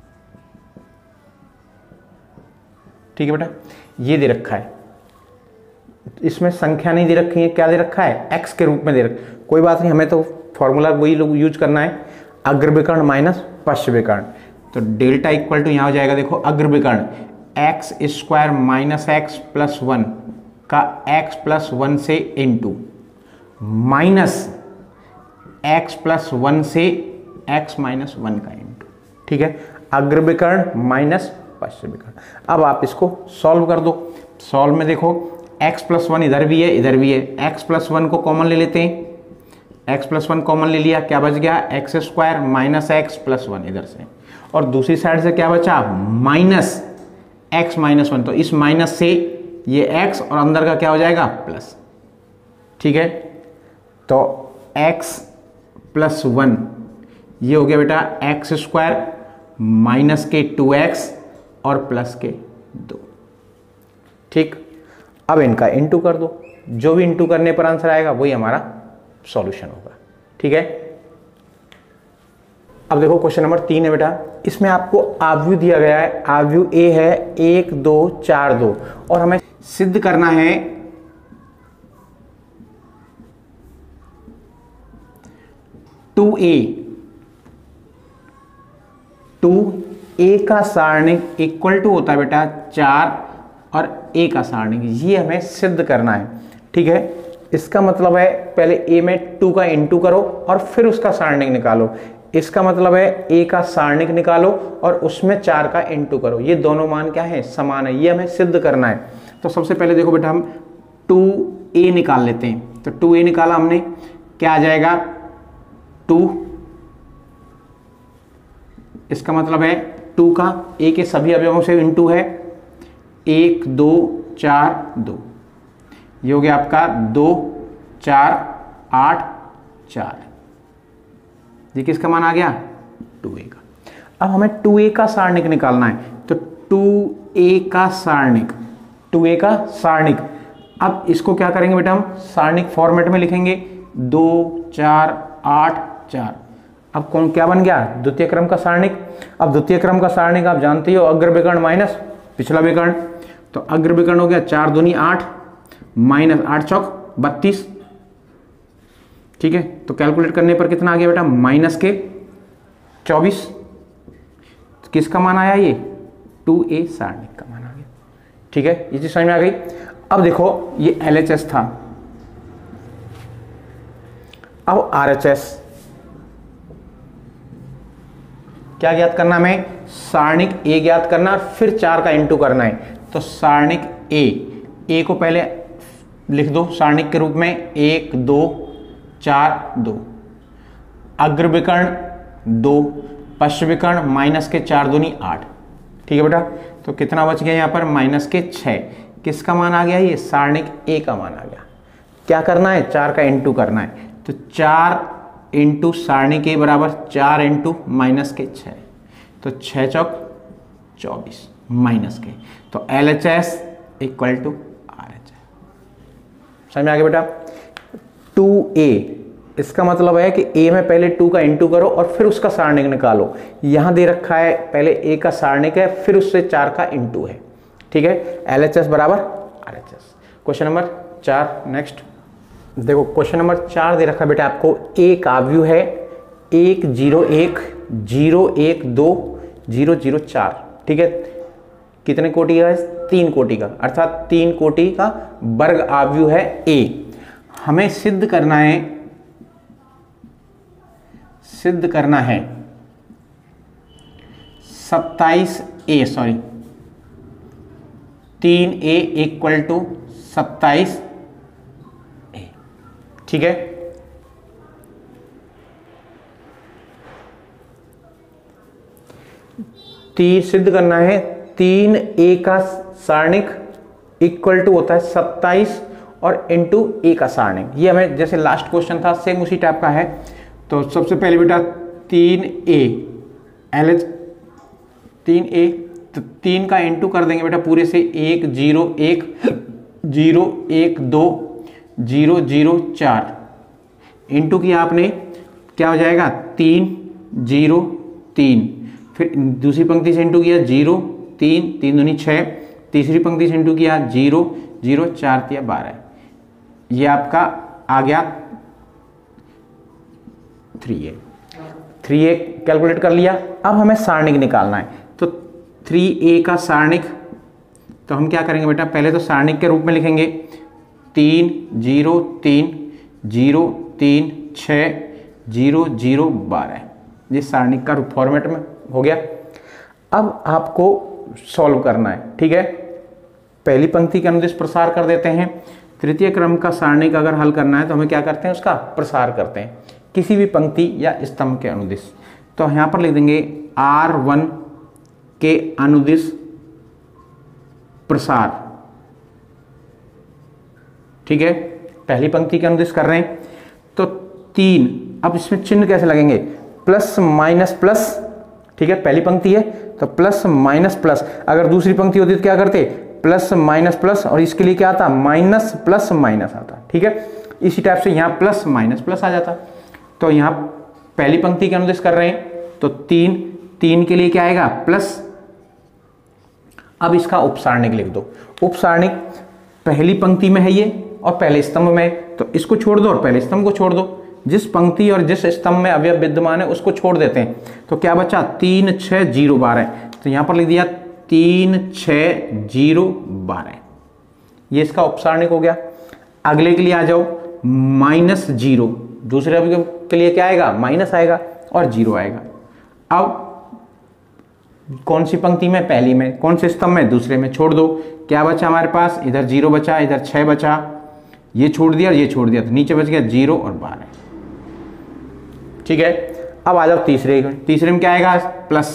ठीक है बेटा, ये दे रखा है। इसमें संख्या नहीं दे रखी है, क्या दे रखा है, एक्स के रूप में दे रखा, कोई बात नहीं, हमें तो फॉर्मूला वही लोग यूज करना है, अग्र विकर्ण माइनस पश्च विकर्ण। तो डेल्टा इक्वल टू यहां हो जाएगा, देखो अग्र विकर्ण X square minus X plus 1 का एक्स प्लस 1 से इनटू माइनस एक्स प्लस 1 से एक्स माइनस 1 का इनटू, ठीक है, अग्र विकर्ण माइनस पश्च विकर्ण। अब आप इसको सॉल्व कर दो। सॉल्व में देखो x प्लस 1 इधर भी है, इधर भी है, x प्लस 1 को कॉमन ले लेते हैं, x प्लस 1 कॉमन ले लिया, क्या बच गया, X square minus X plus 1 इधर से, और दूसरी साइड से क्या बचा, माइनस x माइनस 1, तो इस माइनस से ये x और अंदर का क्या हो जाएगा, प्लस, ठीक है। तो x प्लस 1 ये हो गया बेटा एक्स स्क्वायर माइनस के 2x और प्लस के 2, ठीक। अब इनका इंटू कर दो, जो भी इंटू करने पर आंसर आएगा वही हमारा सॉल्यूशन होगा, ठीक है। अब देखो क्वेश्चन नंबर 3 है बेटा, इसमें आपको आव्यूह दिया गया है, आव्यूह ए है 1 2 4 2, और हमें सिद्ध करना है 2a, 2a का सारणिक इक्वल टू होता है बेटा 4 और a का सारणिक, ये हमें सिद्ध करना है, ठीक है। इसका मतलब है पहले a में 2 का इंटू करो और फिर उसका सारणिक निकालो, इसका मतलब है a का सारणिक निकालो और उसमें 4 का इंटू करो, ये दोनों मान क्या है, समान है, ये हमें सिद्ध करना है। तो सबसे पहले देखो बेटा, हम 2a निकाल लेते हैं। तो 2a निकाला हमने, क्या आ जाएगा 2, इसका मतलब है 2 का a के सभी अवयवों से इंटू है, 1 2 4 2, ये हो गया आपका 2 4 8 4, ये किसका मान आ गया 2a का। अब हमें 2a का सारणिक निकालना है, तो 2a का सारणिक, 2a का सारणिक, अब इसको क्या करेंगे बेटा, हम सारणिक फॉर्मेट में लिखेंगे 2 4 8 4। अब कौन क्या बन गया, द्वितीय क्रम का सारणिक। अब द्वितीय क्रम का सारणिक आप जानते हो, अग्र विकर्ण माइनस पिछला विकर्ण, तो अग्र विकर्ण हो गया 4 दूनी 8 माइनस 8 चौक 32, ठीक है। तो कैलकुलेट करने पर कितना आ गया बेटा, माइनस के 24, तो किसका मान आया, ये 2a सारणिक का मान आ गया, ठीक है। ये चीज समझ में आ गई। अब देखो ये LHS था, अब RHS क्या ज्ञात करना, हमें सारणिक A ज्ञात करना, फिर 4 का इंटू करना है। तो सारणिक A को पहले लिख दो सारणिक के रूप में 1 2 4 2, अग्र विकर्ण 2, पश्च विकर्ण माइनस के 4 दूनी 8, ठीक है बेटा। तो कितना बच गया यहाँ पर, माइनस के 6, किसका मान आ गया, ये सारणिक A का मान आ गया। क्या करना है, 4 का इंटू करना है, तो 4 इंटू सारणिक A बराबर 4 इंटू माइनस के 6, तो 6 चौक 24 माइनस के, तो LHS इक्वल टू RHS। समझ में आ गया बेटा। 2a, इसका मतलब है कि a में पहले 2 का इंटू करो और फिर उसका सारणिक निकालो। यहां दे रखा है पहले a का सारणिक है, फिर उससे 4 का इंटू है, ठीक है। LHS बराबर RHS। क्वेश्चन नंबर 4 नेक्स्ट देखो, क्वेश्चन नंबर 4 दे रखा है बेटा आपको, एक आव्यूह है 1 0 1 0 1 2 0 0 4, ठीक है। कितने कोटि का है, 3 कोटि का, अर्थात 3 कोटि का वर्ग आव्यूह है A। हमें सिद्ध करना है 27a, sorry 3a equal to 27a, ठीक है। सिद्ध करना है 3a का सारणिक इक्वल टू होता है 27 और इंटू a का सारणिक। ये हमें जैसे लास्ट क्वेश्चन था सेम उसी टाइप का है। तो सबसे पहले बेटा 3a LH 3a, तो 3 का इंटू कर देंगे बेटा पूरे से, 1 0 1 0 1 2 0 0 4, इंटू किया आपने, क्या हो जाएगा 3 0 3, फिर दूसरी पंक्ति से इंटू किया 0 3 3 दूनी 6, तीसरी पंक्ति से इंटू किया 0 0 4 तिया 12, ये आपका आ गया 3a कैलकुलेट कर लिया। अब हमें सारणिक निकालना है, तो 3a का सारणिक, तो हम क्या करेंगे बेटा, पहले तो सारणिक के रूप में लिखेंगे 3 0 3 0 3 6 0 0 12, ये सारणिक का फॉर्मेट में हो गया। अब आपको सॉल्व करना है, ठीक है। पहली पंक्ति के अनुदिश प्रसार कर देते हैं। तृतीय क्रम का सारणिक अगर हल करना है तो हमें क्या करते हैं, उसका प्रसार करते हैं किसी भी पंक्ति या स्तंभ के अनुदिश। तो यहां पर लिख देंगे R1 के अनुदिश प्रसार, ठीक है। पहली पंक्ति के अनुदिश कर रहे हैं, तो 3, अब इसमें चिन्ह कैसे लगेंगे, प्लस माइनस प्लस, ठीक है। पहली पंक्ति है तो प्लस माइनस प्लस, अगर दूसरी पंक्ति होती तो क्या करते, प्लस माइनस प्लस, और इसके लिए क्या आता, माइनस प्लस माइनस आता, ठीक है। इसी टाइप से यहाँ प्लस माइनस प्लस आ जाता। तो यहाँ पहली पंक्ति के अनुदिश कर रहे हैं, तो 3 के लिए क्या आएगा, प्लस। अब इसका उपसारणिक लिख दो। उपसारणिक पहली पंक्ति में है ये और पहले स्तंभ में, तो इसको छोड़ दो और पहले स्तंभ को छोड़ दो। जिस पंक्ति और जिस स्तंभ में अवयव विद्यमान है उसको छोड़ देते हैं। तो क्या बचा, 3 6 0 12, तो यहां पर लिख दिया 3 6 0 12, ये इसका उपसारणिक हो गया। अगले के लिए आ जाओ, -0, दूसरे अवयव के लिए क्या आएगा, माइनस आएगा और 0 आएगा। अब कौन सी पंक्ति में, पहली में, कौन से स्तंभ में, दूसरे में, छोड़ दो। क्या बचा हमारे पास, इधर 0 बचा, इधर 6 बचा, ये छोड़ दिया और ये छोड़ दिया, तो नीचे बच गया 0 और 12। ठीक है, अब आ जाओ तीसरे में क्या आएगा, प्लस।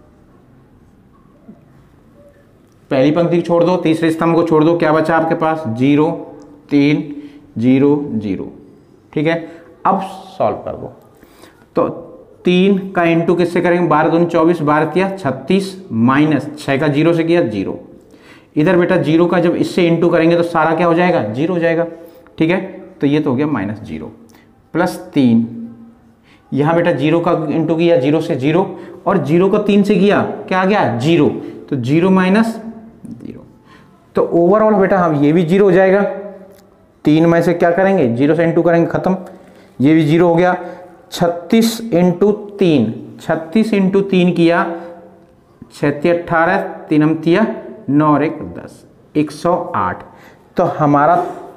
पहली पंक्ति छोड़ दो, तीसरे स्तंभ को छोड़ दो, क्या बचा आपके पास 0 3 0 0। ठीक है, अब सॉल्व कर दो। तो 3 का इंटू किससे करेंगे, 12 दूनी 24, 12 किया 36, माइनस 6 का 0 से किया 0। इधर बेटा 0 का जब इससे इंटू करेंगे तो सारा क्या हो जाएगा, 0 हो जाएगा। ठीक है, तो ये तो हो गया -0, प्लस 3। यहां बेटा 0 का इंटू किया 0 से 0, और 0 को 3 से किया, क्या आ गया 0, तो 0 माइनस 0। तो ओवरऑल बेटा हम ये भी 0 हो जाएगा। 3 में से क्या करेंगे, 0 से इंटू करेंगे, खत्म, ये भी 0 हो गया। 36 इंटू 3, 36 इंटू 3 किया 6 18, 3 तिया 9 और 1 10, 108। तो हमारा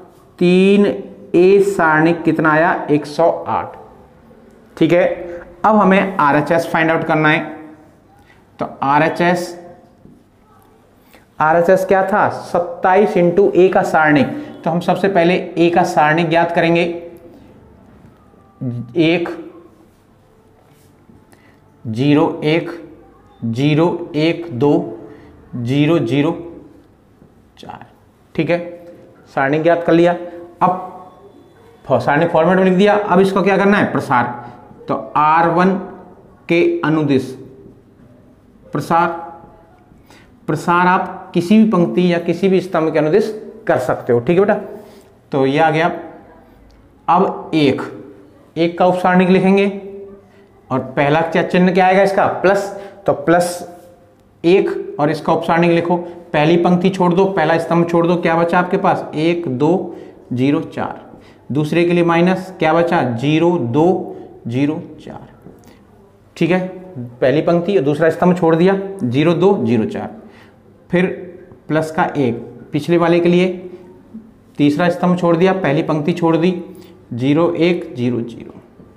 3A सारणिक कितना आया, 108। ठीक है, अब हमें RHS फाइंड आउट करना है। तो RHS क्या था, 27 इंटू A का सारणिक। तो हम सबसे पहले A का सारणिक ज्ञात करेंगे। 1 0 1 0 1 2 0 0 4। ठीक है, सारणिक ज्ञात कर लिया। अब सारणिक फॉर्मेट में लिख दिया। अब इसको क्या करना है, प्रसार। तो R1 के अनुदिश प्रसार आप किसी भी पंक्ति या किसी भी स्तंभ के अनुदिश कर सकते हो। ठीक है बेटा, तो ये आ गया। अब एक का उपसारणिक लिखेंगे, और पहला क्या चिन्ह क्या आएगा इसका, प्लस। तो +1 और इसका उपसारणिक लिखो। पहली पंक्ति छोड़ दो, पहला स्तंभ छोड़ दो, क्या बचा आपके पास 1 2 0 4। दूसरे के लिए माइनस, क्या बचा 0 2 0 4। ठीक है, पहली पंक्ति और दूसरा स्तंभ छोड़ दिया, 0 2 0 4। फिर प्लस का 1 पिछले वाले के लिए, तीसरा स्तंभ छोड़ दिया, पहली पंक्ति छोड़ दी, 0 1 0 0।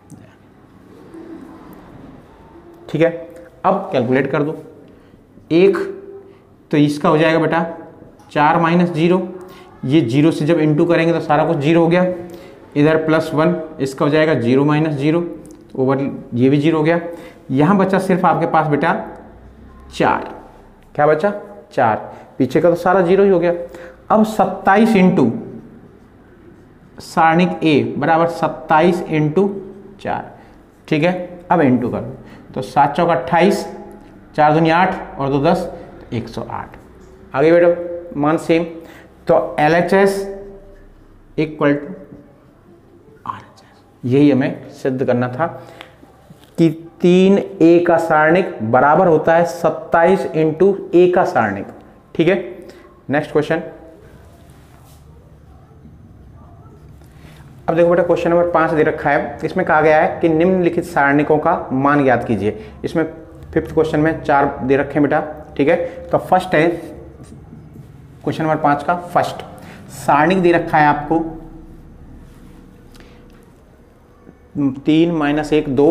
ठीक है, अब कैलकुलेट कर दो। 1 तो इसका हो जाएगा बेटा 4 माइनस 0। ये 0 से जब इंटू करेंगे तो सारा कुछ 0 हो गया। इधर +1, इसका हो जाएगा 0 माइनस 0, ओवर ये भी 0 हो गया। यहाँ बचा सिर्फ आपके पास बेटा 4। क्या बचा 4, पीछे का तो सारा 0 ही हो गया। अब 27 इंटू सारणिक A बराबर 27 इंटू 4। ठीक है, अब इंटू कर दो। तो 7 चौक 28, 4 दूनी 8 और 2 10, 108। आगे बेटा मान सेम। तो LHS इक्वल टू RHS, यही हमें सिद्ध करना था कि 3A का सारणिक बराबर होता है 27 इंटू A का सारणिक। ठीक है, नेक्स्ट क्वेश्चन। अब देखो बेटा क्वेश्चन नंबर 5 दे रखा है। इसमें कहा गया है कि निम्नलिखित सारणिकों का मान ज्ञात कीजिए। इसमें 5th क्वेश्चन में 4 दे रखे हैं बेटा। ठीक है, तो फर्स्ट है क्वेश्चन नंबर 5 का फर्स्ट सारणिक दे रखा है आपको 3 - 1 2,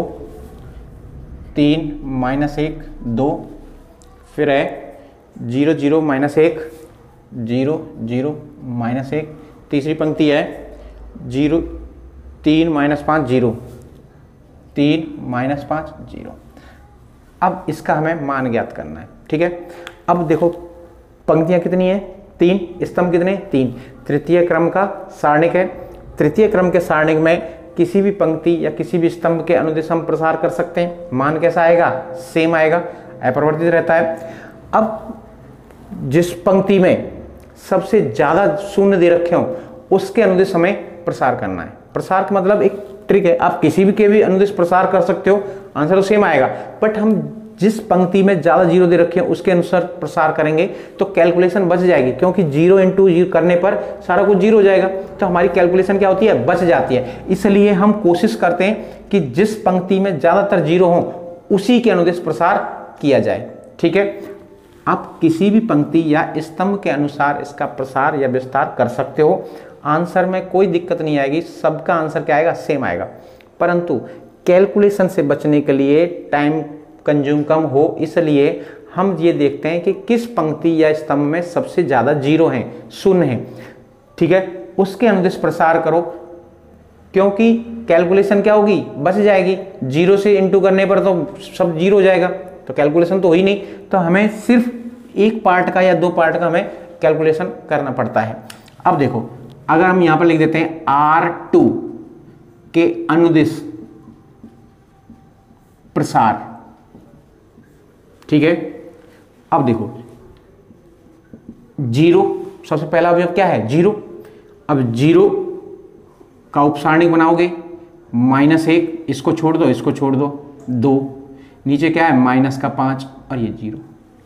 3 - 1 2, फिर है 0 0 - 1 0 0 - 1। तीसरी पंक्ति है 0 3 - 5 0 3 - 5 0। अब इसका हमें मान ज्ञात करना है। ठीक है, अब देखो पंक्तियां कितनी है, 3, स्तंभ कितने 3। तृतीय क्रम का सारणिक है। तृतीय क्रम के सारणिक में किसी भी पंक्ति या किसी भी स्तंभ के अनुदिश हम प्रसार कर सकते हैं। मान कैसा आएगा, सेम आएगा, अपरिवर्तित रहता है। अब जिस पंक्ति में सबसे ज्यादा शून्य दे रखे हो उसके अनुदिश हमें प्रसार करना है। प्रसार का मतलब एक ट्रिक है, आप किसी भी के भी अनुदिश प्रसार कर सकते हो, आंसर तो सेम आएगा, बट हम जिस पंक्ति में ज्यादा 0 दे रखे हैं उसके अनुसार प्रसार करेंगे तो कैलकुलेशन बच जाएगी, क्योंकि 0 इंटू 0 करने पर सारा कुछ 0 हो जाएगा, तो हमारी कैलकुलेशन क्या होती है, बच जाती है। इसलिए हम कोशिश करते हैं कि जिस पंक्ति में ज्यादातर 0 हो उसी के अनुदिश प्रसार किया जाए। ठीक है, आप किसी भी पंक्ति या स्तंभ के अनुसार इसका प्रसार या विस्तार कर सकते हो, आंसर में कोई दिक्कत नहीं आएगी, सबका आंसर क्या आएगा, सेम आएगा। परंतु कैलकुलेशन से बचने के लिए टाइम कंज्यूम कम हो, इसलिए हम ये देखते हैं कि किस पंक्ति या स्तंभ में सबसे ज्यादा 0 हैं, शून्य हैं। ठीक है, उसके अनुदिश प्रसार करो, क्योंकि कैलकुलेशन क्या होगी, बच जाएगी। 0 से इंटू करने पर तो सब 0 हो जाएगा, तो कैलकुलेशन तो हो ही नहीं। तो हमें सिर्फ एक पार्ट का या 2 पार्ट का हमें कैलकुलेशन करना पड़ता है। अब देखो, अगर हम यहां पर लिख देते हैं R2 के अनुदिश प्रसार, ठीक है। अब देखो 0, सबसे पहला अवयव क्या है, 0। अब 0 का उपसारणिक बनाओगे, -1, इसको छोड़ दो, इसको छोड़ दो, 2, नीचे क्या है माइनस का 5 और ये 0।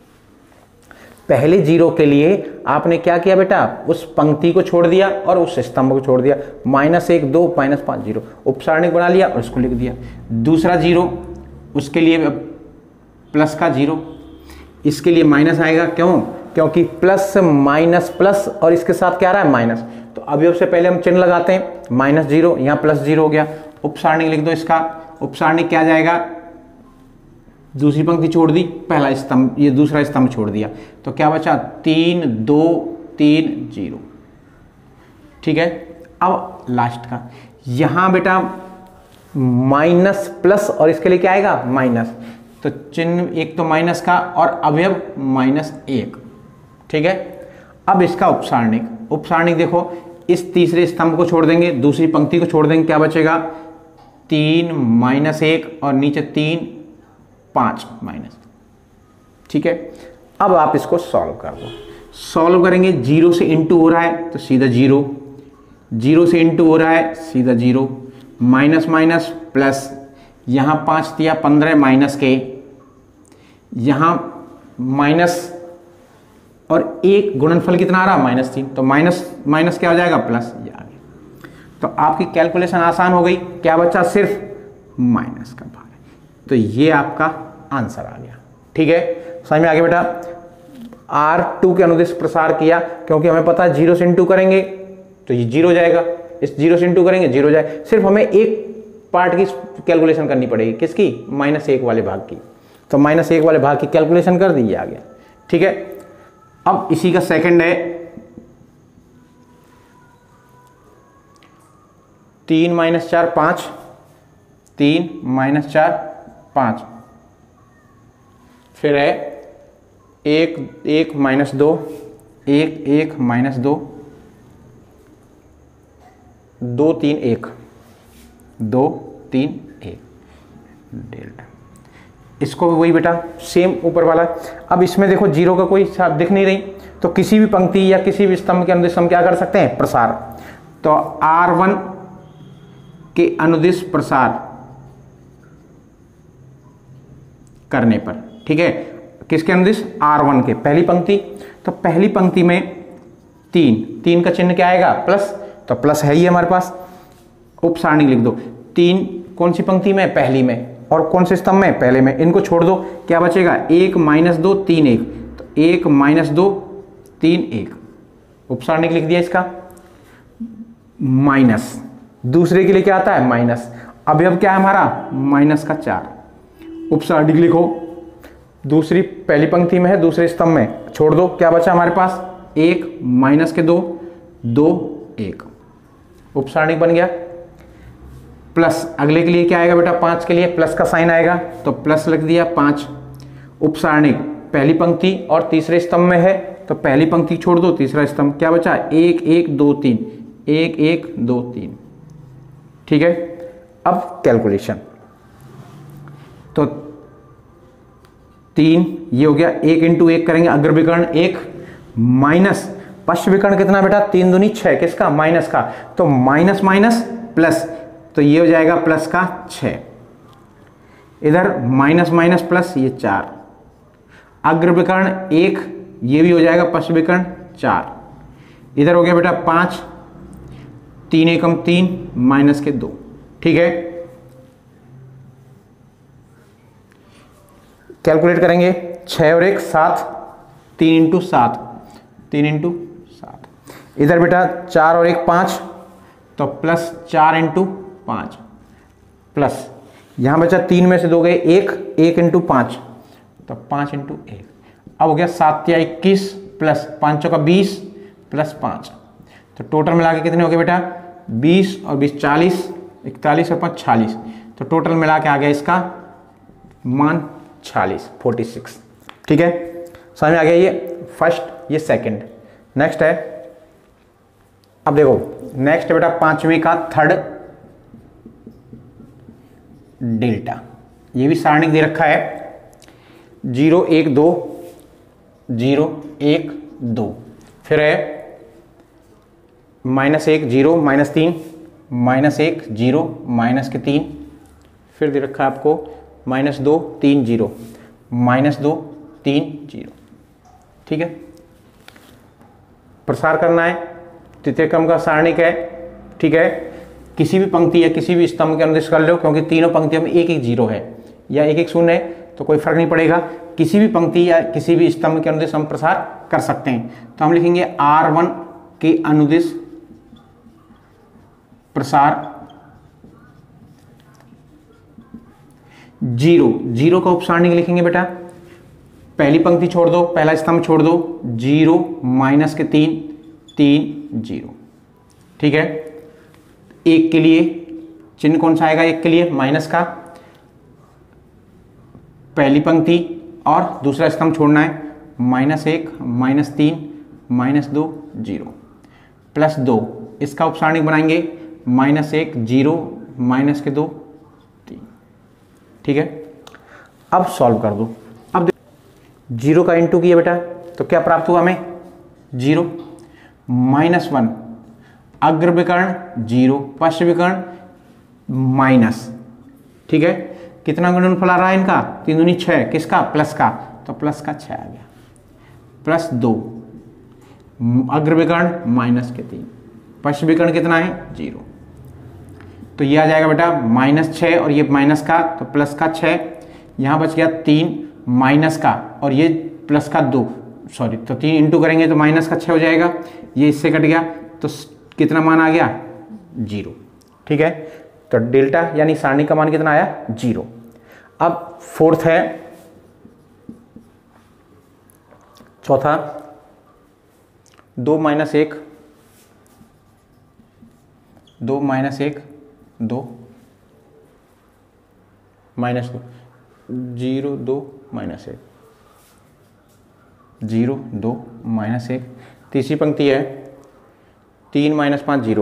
पहले 0 के लिए आपने क्या किया बेटा, उस पंक्ति को छोड़ दिया और उस स्तंभ को छोड़ दिया, -1, 2, -5, 0, उपसारणिक बना लिया और उसको लिख दिया। दूसरा 0, उसके लिए प्लस का 0, इसके लिए माइनस आएगा, क्यों, क्योंकि प्लस माइनस प्लस और इसके साथ क्या आ रहा है माइनस, तो अवयव से पहले हम चिन्ह लगाते हैं, -0, यहाँ +0 हो गया। उपसारणिक लिख दो इसका, उपसारणिक क्या जाएगा, दूसरी पंक्ति छोड़ दी, पहला स्तंभ, ये दूसरा स्तंभ छोड़ दिया, तो क्या बचा 3, 2, 3, 0, ठीक है। अब लास्ट का, यहां बेटा माइनस प्लस और इसके लिए क्या आएगा माइनस, तो चिन्ह एक तो माइनस का और अवयव -1, ठीक है। अब इसका उपसारणिक, उपसारणिक देखो, इस तीसरे स्तंभ को छोड़ देंगे, दूसरी पंक्ति को छोड़ देंगे, क्या बचेगा 3, -1 और नीचे 3, 5 माइनस, ठीक है। अब आप इसको सॉल्व कर दो, सॉल्व करेंगे, 0 से इंटू हो रहा है तो सीधा 0, 0 से इंटू हो रहा है सीधा 0, माइनस माइनस प्लस, यहां 5 दिया 15 माइनस के, यहां माइनस और 1 गुणनफल कितना आ रहा -3, तो माइनस माइनस क्या हो जाएगा प्लस, ये आ गया। तो आपकी कैलकुलेशन आसान हो गई, क्या बचा सिर्फ माइनस का भाग, तो ये आपका आंसर आ गया, ठीक है। समझ में आ गया बेटा। R2 के अनुदिश प्रसार किया, क्योंकि हमें पता है 0 से इंटू करेंगे तो ये 0 जाएगा, इस 0 से इंटू करेंगे 0 जाए, सिर्फ हमें एक पार्ट की कैलकुलेशन करनी पड़ेगी, किसकी, -1 वाले भाग की, तो -1 वाले भाग की कैलकुलेशन कर दी, ये आ गया, ठीक है। अब इसी का सेकंड है 3 - 4 5, 3 - 4 5, फिर है 1 1 - 2, 1 1 - 2, 2 3 1, 2 3 1 डेल्टा। इसको भी वही बेटा सेम ऊपर वाला। अब इसमें देखो 0 का कोई छाप दिख नहीं रही, तो किसी भी पंक्ति या किसी भी स्तंभ के अनुदिश हम क्या कर सकते हैं, प्रसार। तो R1 के अनुदिश प्रसार करने पर, ठीक है, किसके अनुदिश, R1 के, पहली पंक्ति, तो पहली पंक्ति में 3 का चिन्ह क्या आएगा, प्लस, तो प्लस है ही हमारे पास। उपसारणिक लिख दो, 3 कौन सी पंक्ति में, पहली में, और कौन से स्तंभ में, पहले में, इनको छोड़ दो, क्या बचेगा 1 - 2 3 1, तो 1 - 2 3 1, उपसारणिक लिख दिया इसका, माइनस, दूसरे के लिए क्या आता है माइनस, अवयव क्या है हमारा -4, उपसारणिक लिखो, दूसरी पहली पंक्ति में है, दूसरे स्तंभ में, छोड़ दो, क्या बचा हमारे पास 1 -2 2 1, उपसारणिक बन गया। प्लस अगले के लिए क्या आएगा बेटा, 5 के लिए प्लस का साइन आएगा, तो प्लस लिख दिया 5, उपसारणिक पहली पंक्ति और तीसरे स्तंभ में है, तो पहली पंक्ति छोड़ दो, तीसरा स्तंभ, क्या बचा 1 1 2 3, 1 1 2 3, ठीक है। अब कैलकुलेशन, तो 3 ये हो गया, 1 × 1 करेंगे, अग्रविकर्ण 1 माइनस पश्चविकर्ण कितना बेटा, 3 दूनी 6, किसका, माइनस का, तो माइनस माइनस प्लस, तो ये हो जाएगा प्लस का 6, इधर माइनस माइनस प्लस, ये 4, अग्रविकर्ण 1, ये भी हो जाएगा पश्चविकर्ण 4, इधर हो गया बेटा 5, 3 एकम 3 माइनस के 2, ठीक है। कैलकुलेट करेंगे, 6 और 1 7, 3 × 7, 3 × 7, इधर बेटा 4 और 1 5, तो प्लस 4 × 5, प्लस यहां बचा 3 में से 2 गए 1, 1 × 5, तो 5 × 1, अब हो गया 7 या 21 प्लस 5 का 20 प्लस 5, तो टोटल मिला के कितने हो गए बेटा 20 और 20 40, 41 और 5 46, तो टोटल मिला के आ गया इसका मान 46। ठीक है, समझ में आ गया ये फर्स्ट ये सेकंड। नेक्स्ट है, अब देखो नेक्स्ट है बेटा पांचवें का थर्ड डेल्टा, ये भी सारणिक दे रखा है 0 1 2 0 1 2, फिर है -1 0 -3 -1 0 -3, फिर दे रखा है आपको -2 3 0 -2 3 0। ठीक है, प्रसार करना है, तृतीय क्रम का सारणिक है। ठीक है, किसी भी पंक्ति या किसी भी स्तंभ के अनुदेश कर लो, क्योंकि तीनों पंक्तियों में 1 1 0 है या 1 1 0 है, तो कोई फर्क नहीं पड़ेगा, किसी भी पंक्ति या किसी भी स्तंभ के अनुदेश हम प्रसार कर सकते हैं। तो हम लिखेंगे R1 के अनुदेश प्रसार 0 का उपसारणिक लिखेंगे बेटा, पहली पंक्ति छोड़ दो, पहला स्तंभ छोड़ दो, 0 -3 3 0। ठीक है, एक के लिए चिन्ह कौन सा आएगा, एक के लिए माइनस का, पहली पंक्ति और दूसरा स्तंभ छोड़ना है, -1 -3 -2 0 +2, इसका उपसारणिक बनाएंगे -1 0 -2 3। ठीक है, अब सॉल्व कर दो। अब 0 का इंटू किया बेटा, तो क्या प्राप्त हुआ हमें 0 -1 अग्र विकर्ण 0 पश्च विकर्ण माइनस। ठीक है, कितना गुणनफल आ रहा है इनका 3 दूनी 6, किसका प्लस का, तो प्लस का 6 आ गया, +2 अग्र विकर्ण -3, पश्च विकर्ण कितना है 0, तो ये आ जाएगा बेटा -6 और ये माइनस का, तो प्लस का 6, यहाँ बच गया 3 माइनस का और ये प्लस का 2, सॉरी, तो 3 इंटू करेंगे तो माइनस का 6 हो जाएगा, ये इससे कट गया, तो कितना मान आ गया 0। ठीक है, तो डेल्टा यानी सारणी का मान कितना आया 0। अब फोर्थ है, चौथा 2 - 1 2 - 1 2 -2 0 2 -1 0 2 -1। तीसरी पंक्ति है 3 - 5 0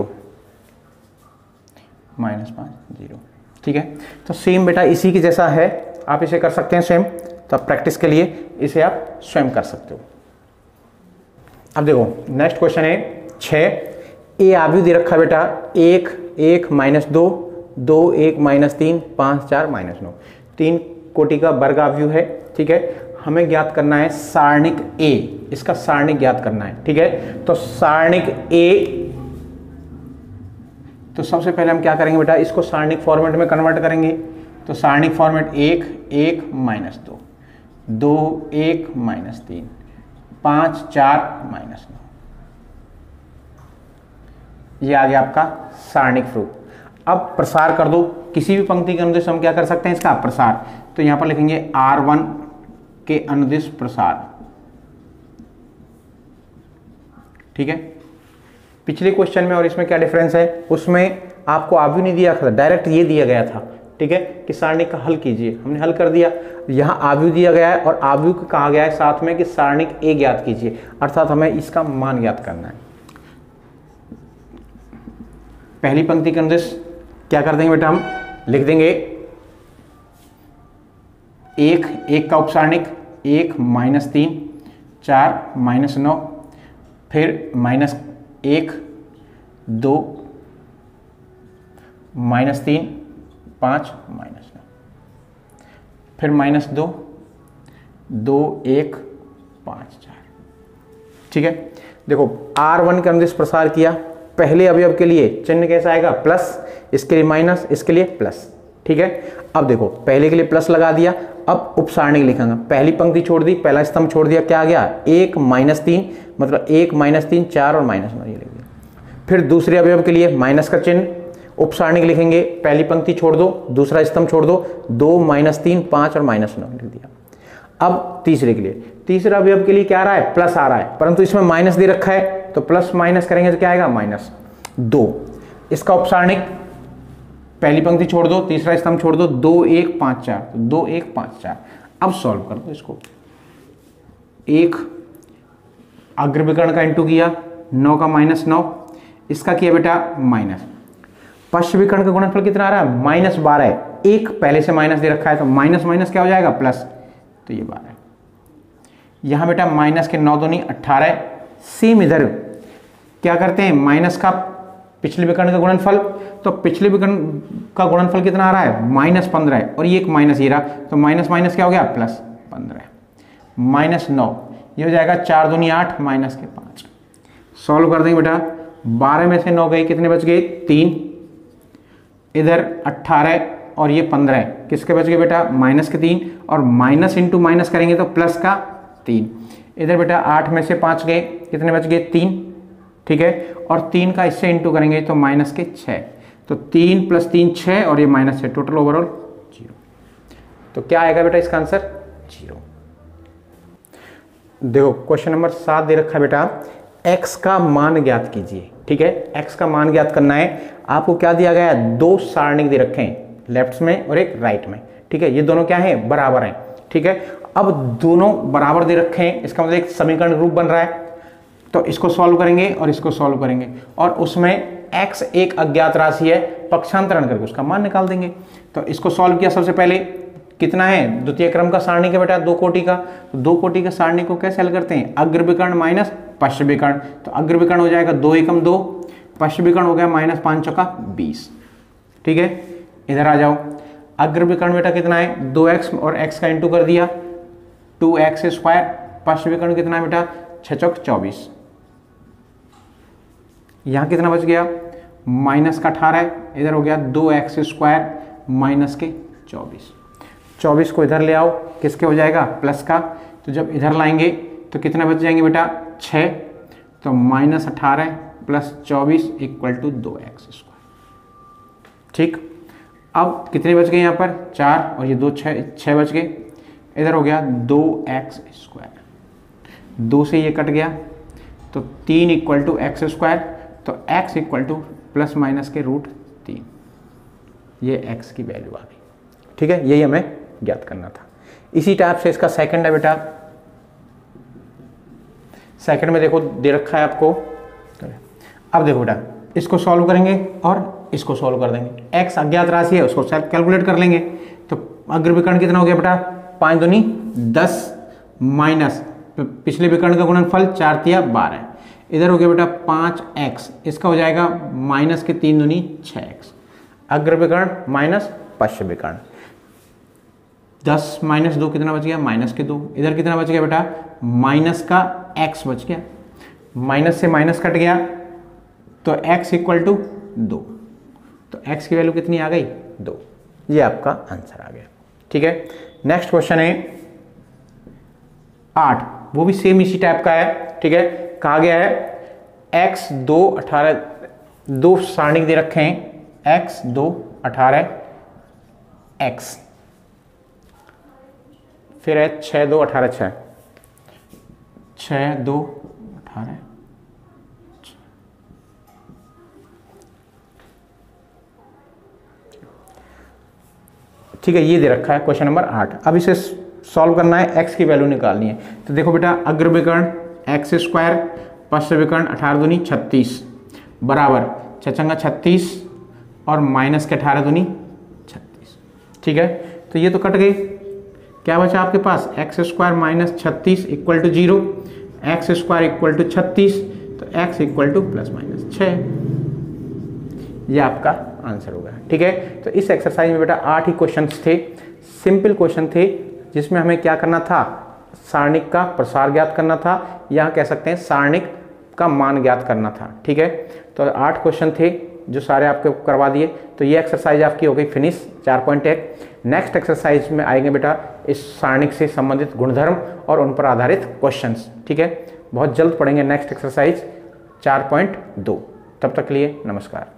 -5 0। ठीक है, तो सेम बेटा इसी की जैसा है, आप इसे कर सकते हैं सेम, तो प्रैक्टिस के लिए इसे आप स्वयं कर सकते हो। अब देखो नेक्स्ट क्वेश्चन है 6, ए आव्यूह दे रखा बेटा 1 1 -2 2 1 -3 5 4 -9, 3 कोटि का वर्ग आव्यूह है। ठीक है, हमें ज्ञात करना है सारणिक ए, इसका सारणिक ज्ञात करना है। ठीक है, तो सारणिक ए, तो सबसे पहले हम क्या करेंगे बेटा, इसको सारणिक फॉर्मेट में कन्वर्ट करेंगे, तो सारणिक फॉर्मेट 1 1 -2 2 1 -3 5 4 -9, ये आ गया आपका सारणिक रूप। अब प्रसार कर दो, किसी भी पंक्ति के अनुदेश हम क्या कर सकते हैं इसका प्रसार, तो यहां पर लिखेंगे R1 के अनुदेश प्रसार। ठीक है, पिछले क्वेश्चन में और इसमें क्या डिफरेंस है, उसमें आपको आव्यूह नहीं दिया था, डायरेक्ट ये दिया गया था। ठीक है, कि सारणिक का हल कीजिए, हमने हल कर दिया, यहाँ आव्यूह दिया गया है और आव्यूह को कहा गया है साथ में कि सारणिक ए ज्ञात कीजिए, अर्थात हमें इसका मान ज्ञात करना है। पहली पंक्ति के अनुदेश क्या कर देंगे बेटा, हम लिख देंगे 1 1 का उपसारणिक 1 -3 4 -9, फिर -1 2 -3 5 -9, फिर -2 2 1 5 4। ठीक है, देखो R1 के अनुदेश प्रसार किया, पहले अवयव के लिए चिन्ह कैसा आएगा प्लस, इसके लिए माइनस, इसके लिए प्लस। ठीक है, अब देखो पहले के लिए प्लस लगा दिया, अब उपसारणिक लिखेंगे, पहली पंक्ति छोड़ दी, पहला स्तंभ छोड़ दिया, क्या आ गया 1 -3, मतलब 1 -3 4 और -9 ये लिख दिया। फिर दूसरे अवयव के लिए माइनस का चिन्ह, उपसारणिक लिखेंगे, पहली पंक्ति छोड़ दो, दूसरा स्तंभ छोड़ दो, 2 -3 5 और -9 लिख दिया। अब तीसरे के लिए, तीसरा अवयव के लिए क्या आ रहा है, प्लस आ रहा है, परंतु इसमें माइनस दे रखा है, तो प्लस माइनस करेंगे तो क्या आएगा, -2। इसका उपसारणिक पहली पंक्ति छोड़ दो, तीसरा स्तंभ छोड़ दो, 2 1 5 4, 2 1 5 4। अब सॉल्व कर दो इसको। एक अग्रविकर्ण का इंटू किया, 9 का -9, इसका किया बेटा माइनस। पश्च विकर्ण का गुणनफल कितना आ रहा है, -12 है, एक पहले से माइनस दे रखा है, तो माइनस माइनस क्या हो जाएगा, प्लस, तो ये 12। यहां बेटा माइनस के 9 दूनी 18। सेम इधर क्या करते हैं, माइनस का पिछले विकर्ण का गुणनफल, तो पिछले विकर्ण का गुणनफल कितना आ रहा है, -15 है, और ये एक माइनस ये रहा, तो माइनस माइनस क्या हो गया, +15, -9, ये हो जाएगा 4 दूनी 8, माइनस के 5। सॉल्व कर देंगे बेटा, 12 में से 9 गए, कितने बच गए, 3, इधर 18 और ये 15 है, किसके बच गए बेटा, माइनस के 3, और माइनस इंटू माइनस करेंगे तो प्लस का 3। इधर बेटा 8 में से 5 गए, कितने बच गए, 3, ठीक है, और 3 का इससे इंटू करेंगे तो माइनस के 6, तो 3 + 3 6, और ये -6, टोटल ओवरऑल 0। तो क्या आएगा बेटा इसका आंसर, 0। देखो क्वेश्चन नंबर 7 दे रखा है बेटा, x का मान ज्ञात कीजिए, ठीक है, x का मान ज्ञात करना है। आपको क्या दिया गया है, 2 सारणिक दे रखे हैं, लेफ्ट में और एक राइट में, ठीक है, ये दोनों क्या हैं, बराबर हैं, ठीक है। अब दोनों बराबर दे रखे हैं, इसका मतलब एक समीकरण रूप बन रहा है, तो इसको सॉल्व करेंगे और इसको सॉल्व करेंगे, और उसमें x एक अज्ञात राशि है, पक्षांतरण करके उसका मान निकाल देंगे। तो इसको सॉल्व किया, सबसे पहले कितना है, द्वितीय क्रम का सारणी का बेटा 2 कोटि का, तो 2 कोटि का सारणी को कैसे हल करते हैं, अग्रविकर्ण माइनस पश्च विकर्ण, तो अग्रविकर्ण हो जाएगा 2 एकम 2, पश्च विकर्ण हो गया -5 चौका 20, ठीक है। इधर आ जाओ, अग्रविकर्ण बेटा कितना है, 2x और x का इंटू कर दिया, 2x², पश्च विकर्ण कितना है बेटा, 6 चौक 24, यहां कितना बच गया, माइनस का 18, इधर हो गया 2x² माइनस के 24, 24 को इधर ले आओ, किसके हो जाएगा, प्लस का, तो जब इधर लाएंगे तो कितना बच जाएंगे बेटा, 6, तो -18 + 24 = 2x², ठीक। अब कितने बच गए यहाँ पर, 4, और ये 2 6 बच गए, इधर हो गया 2x², 2 से ये कट गया, तो 3 = x², तो x = ± के √3, ये x की वैल्यू आ गई, ठीक है, यही हमें ज्ञात करना था। इसी टाइप से इसका सेकंड है बेटा, सेकंड में देखो दे रखा है आपको, अब देखो बेटा इसको सॉल्व करेंगे और इसको सॉल्व कर देंगे। x अज्ञात राशि है, उसको कैलकुलेट कर लेंगे, तो अग्रविकर्ण कितना हो गया बेटा, 5 दूनी 10 माइनस पिछले विकर्ण का गुणनफल 4 तिया 12, इधर हो गया बेटा 5x, इसका हो जाएगा माइनस के 3 दूनी 6x, अग्रविकर्ण माइनस पश्च विकर्ण, 10 - 2 कितना बच गया, -2, इधर कितना बच गया बेटा, माइनस का x बच गया, माइनस से माइनस कट गया, तो x = 2, तो x की वैल्यू कितनी आ गई, 2, ये आपका आंसर आ गया, ठीक है। नेक्स्ट क्वेश्चन है 8, वो भी सेम इसी टाइप का है, ठीक है। कहा गया है x 2 18, 2 सारणिक दे रखे हैं, x 2 18 x, फिर है 6 2 18 6, 6 2 18, ठीक है, ये दे रखा है क्वेश्चन नंबर 8। अब इसे सॉल्व करना है, x की वैल्यू निकालनी है, तो देखो बेटा अग्रविकर्ण x², पश्च विकर्ण 18 दूनी 36 बराबर 6 36 और माइनस के 18 दूनी 36, ठीक है। तो ये तो कट गई, क्या बचा आपके पास, x² - 36 = 0, x² = 36, तो x = ±6, ये आपका आंसर होगा, ठीक है। तो इस एक्सरसाइज में बेटा 8 ही क्वेश्चंस थे, सिंपल क्वेश्चन थे, जिसमें हमें क्या करना था, सारणिक का प्रसार ज्ञात करना था, या कह सकते हैं सारणिक का मान ज्ञात करना था, ठीक है। तो 8 क्वेश्चन थे जो सारे आपको करवा दिए, तो ये एक्सरसाइज आपकी हो गई फिनिश 4.1। नेक्स्ट एक्सरसाइज में आएंगे बेटा इस सारणिक से संबंधित गुणधर्म और उन पर आधारित क्वेश्चंस, ठीक है। बहुत जल्द पढ़ेंगे नेक्स्ट एक्सरसाइज 4.2। तब तक के लिए नमस्कार।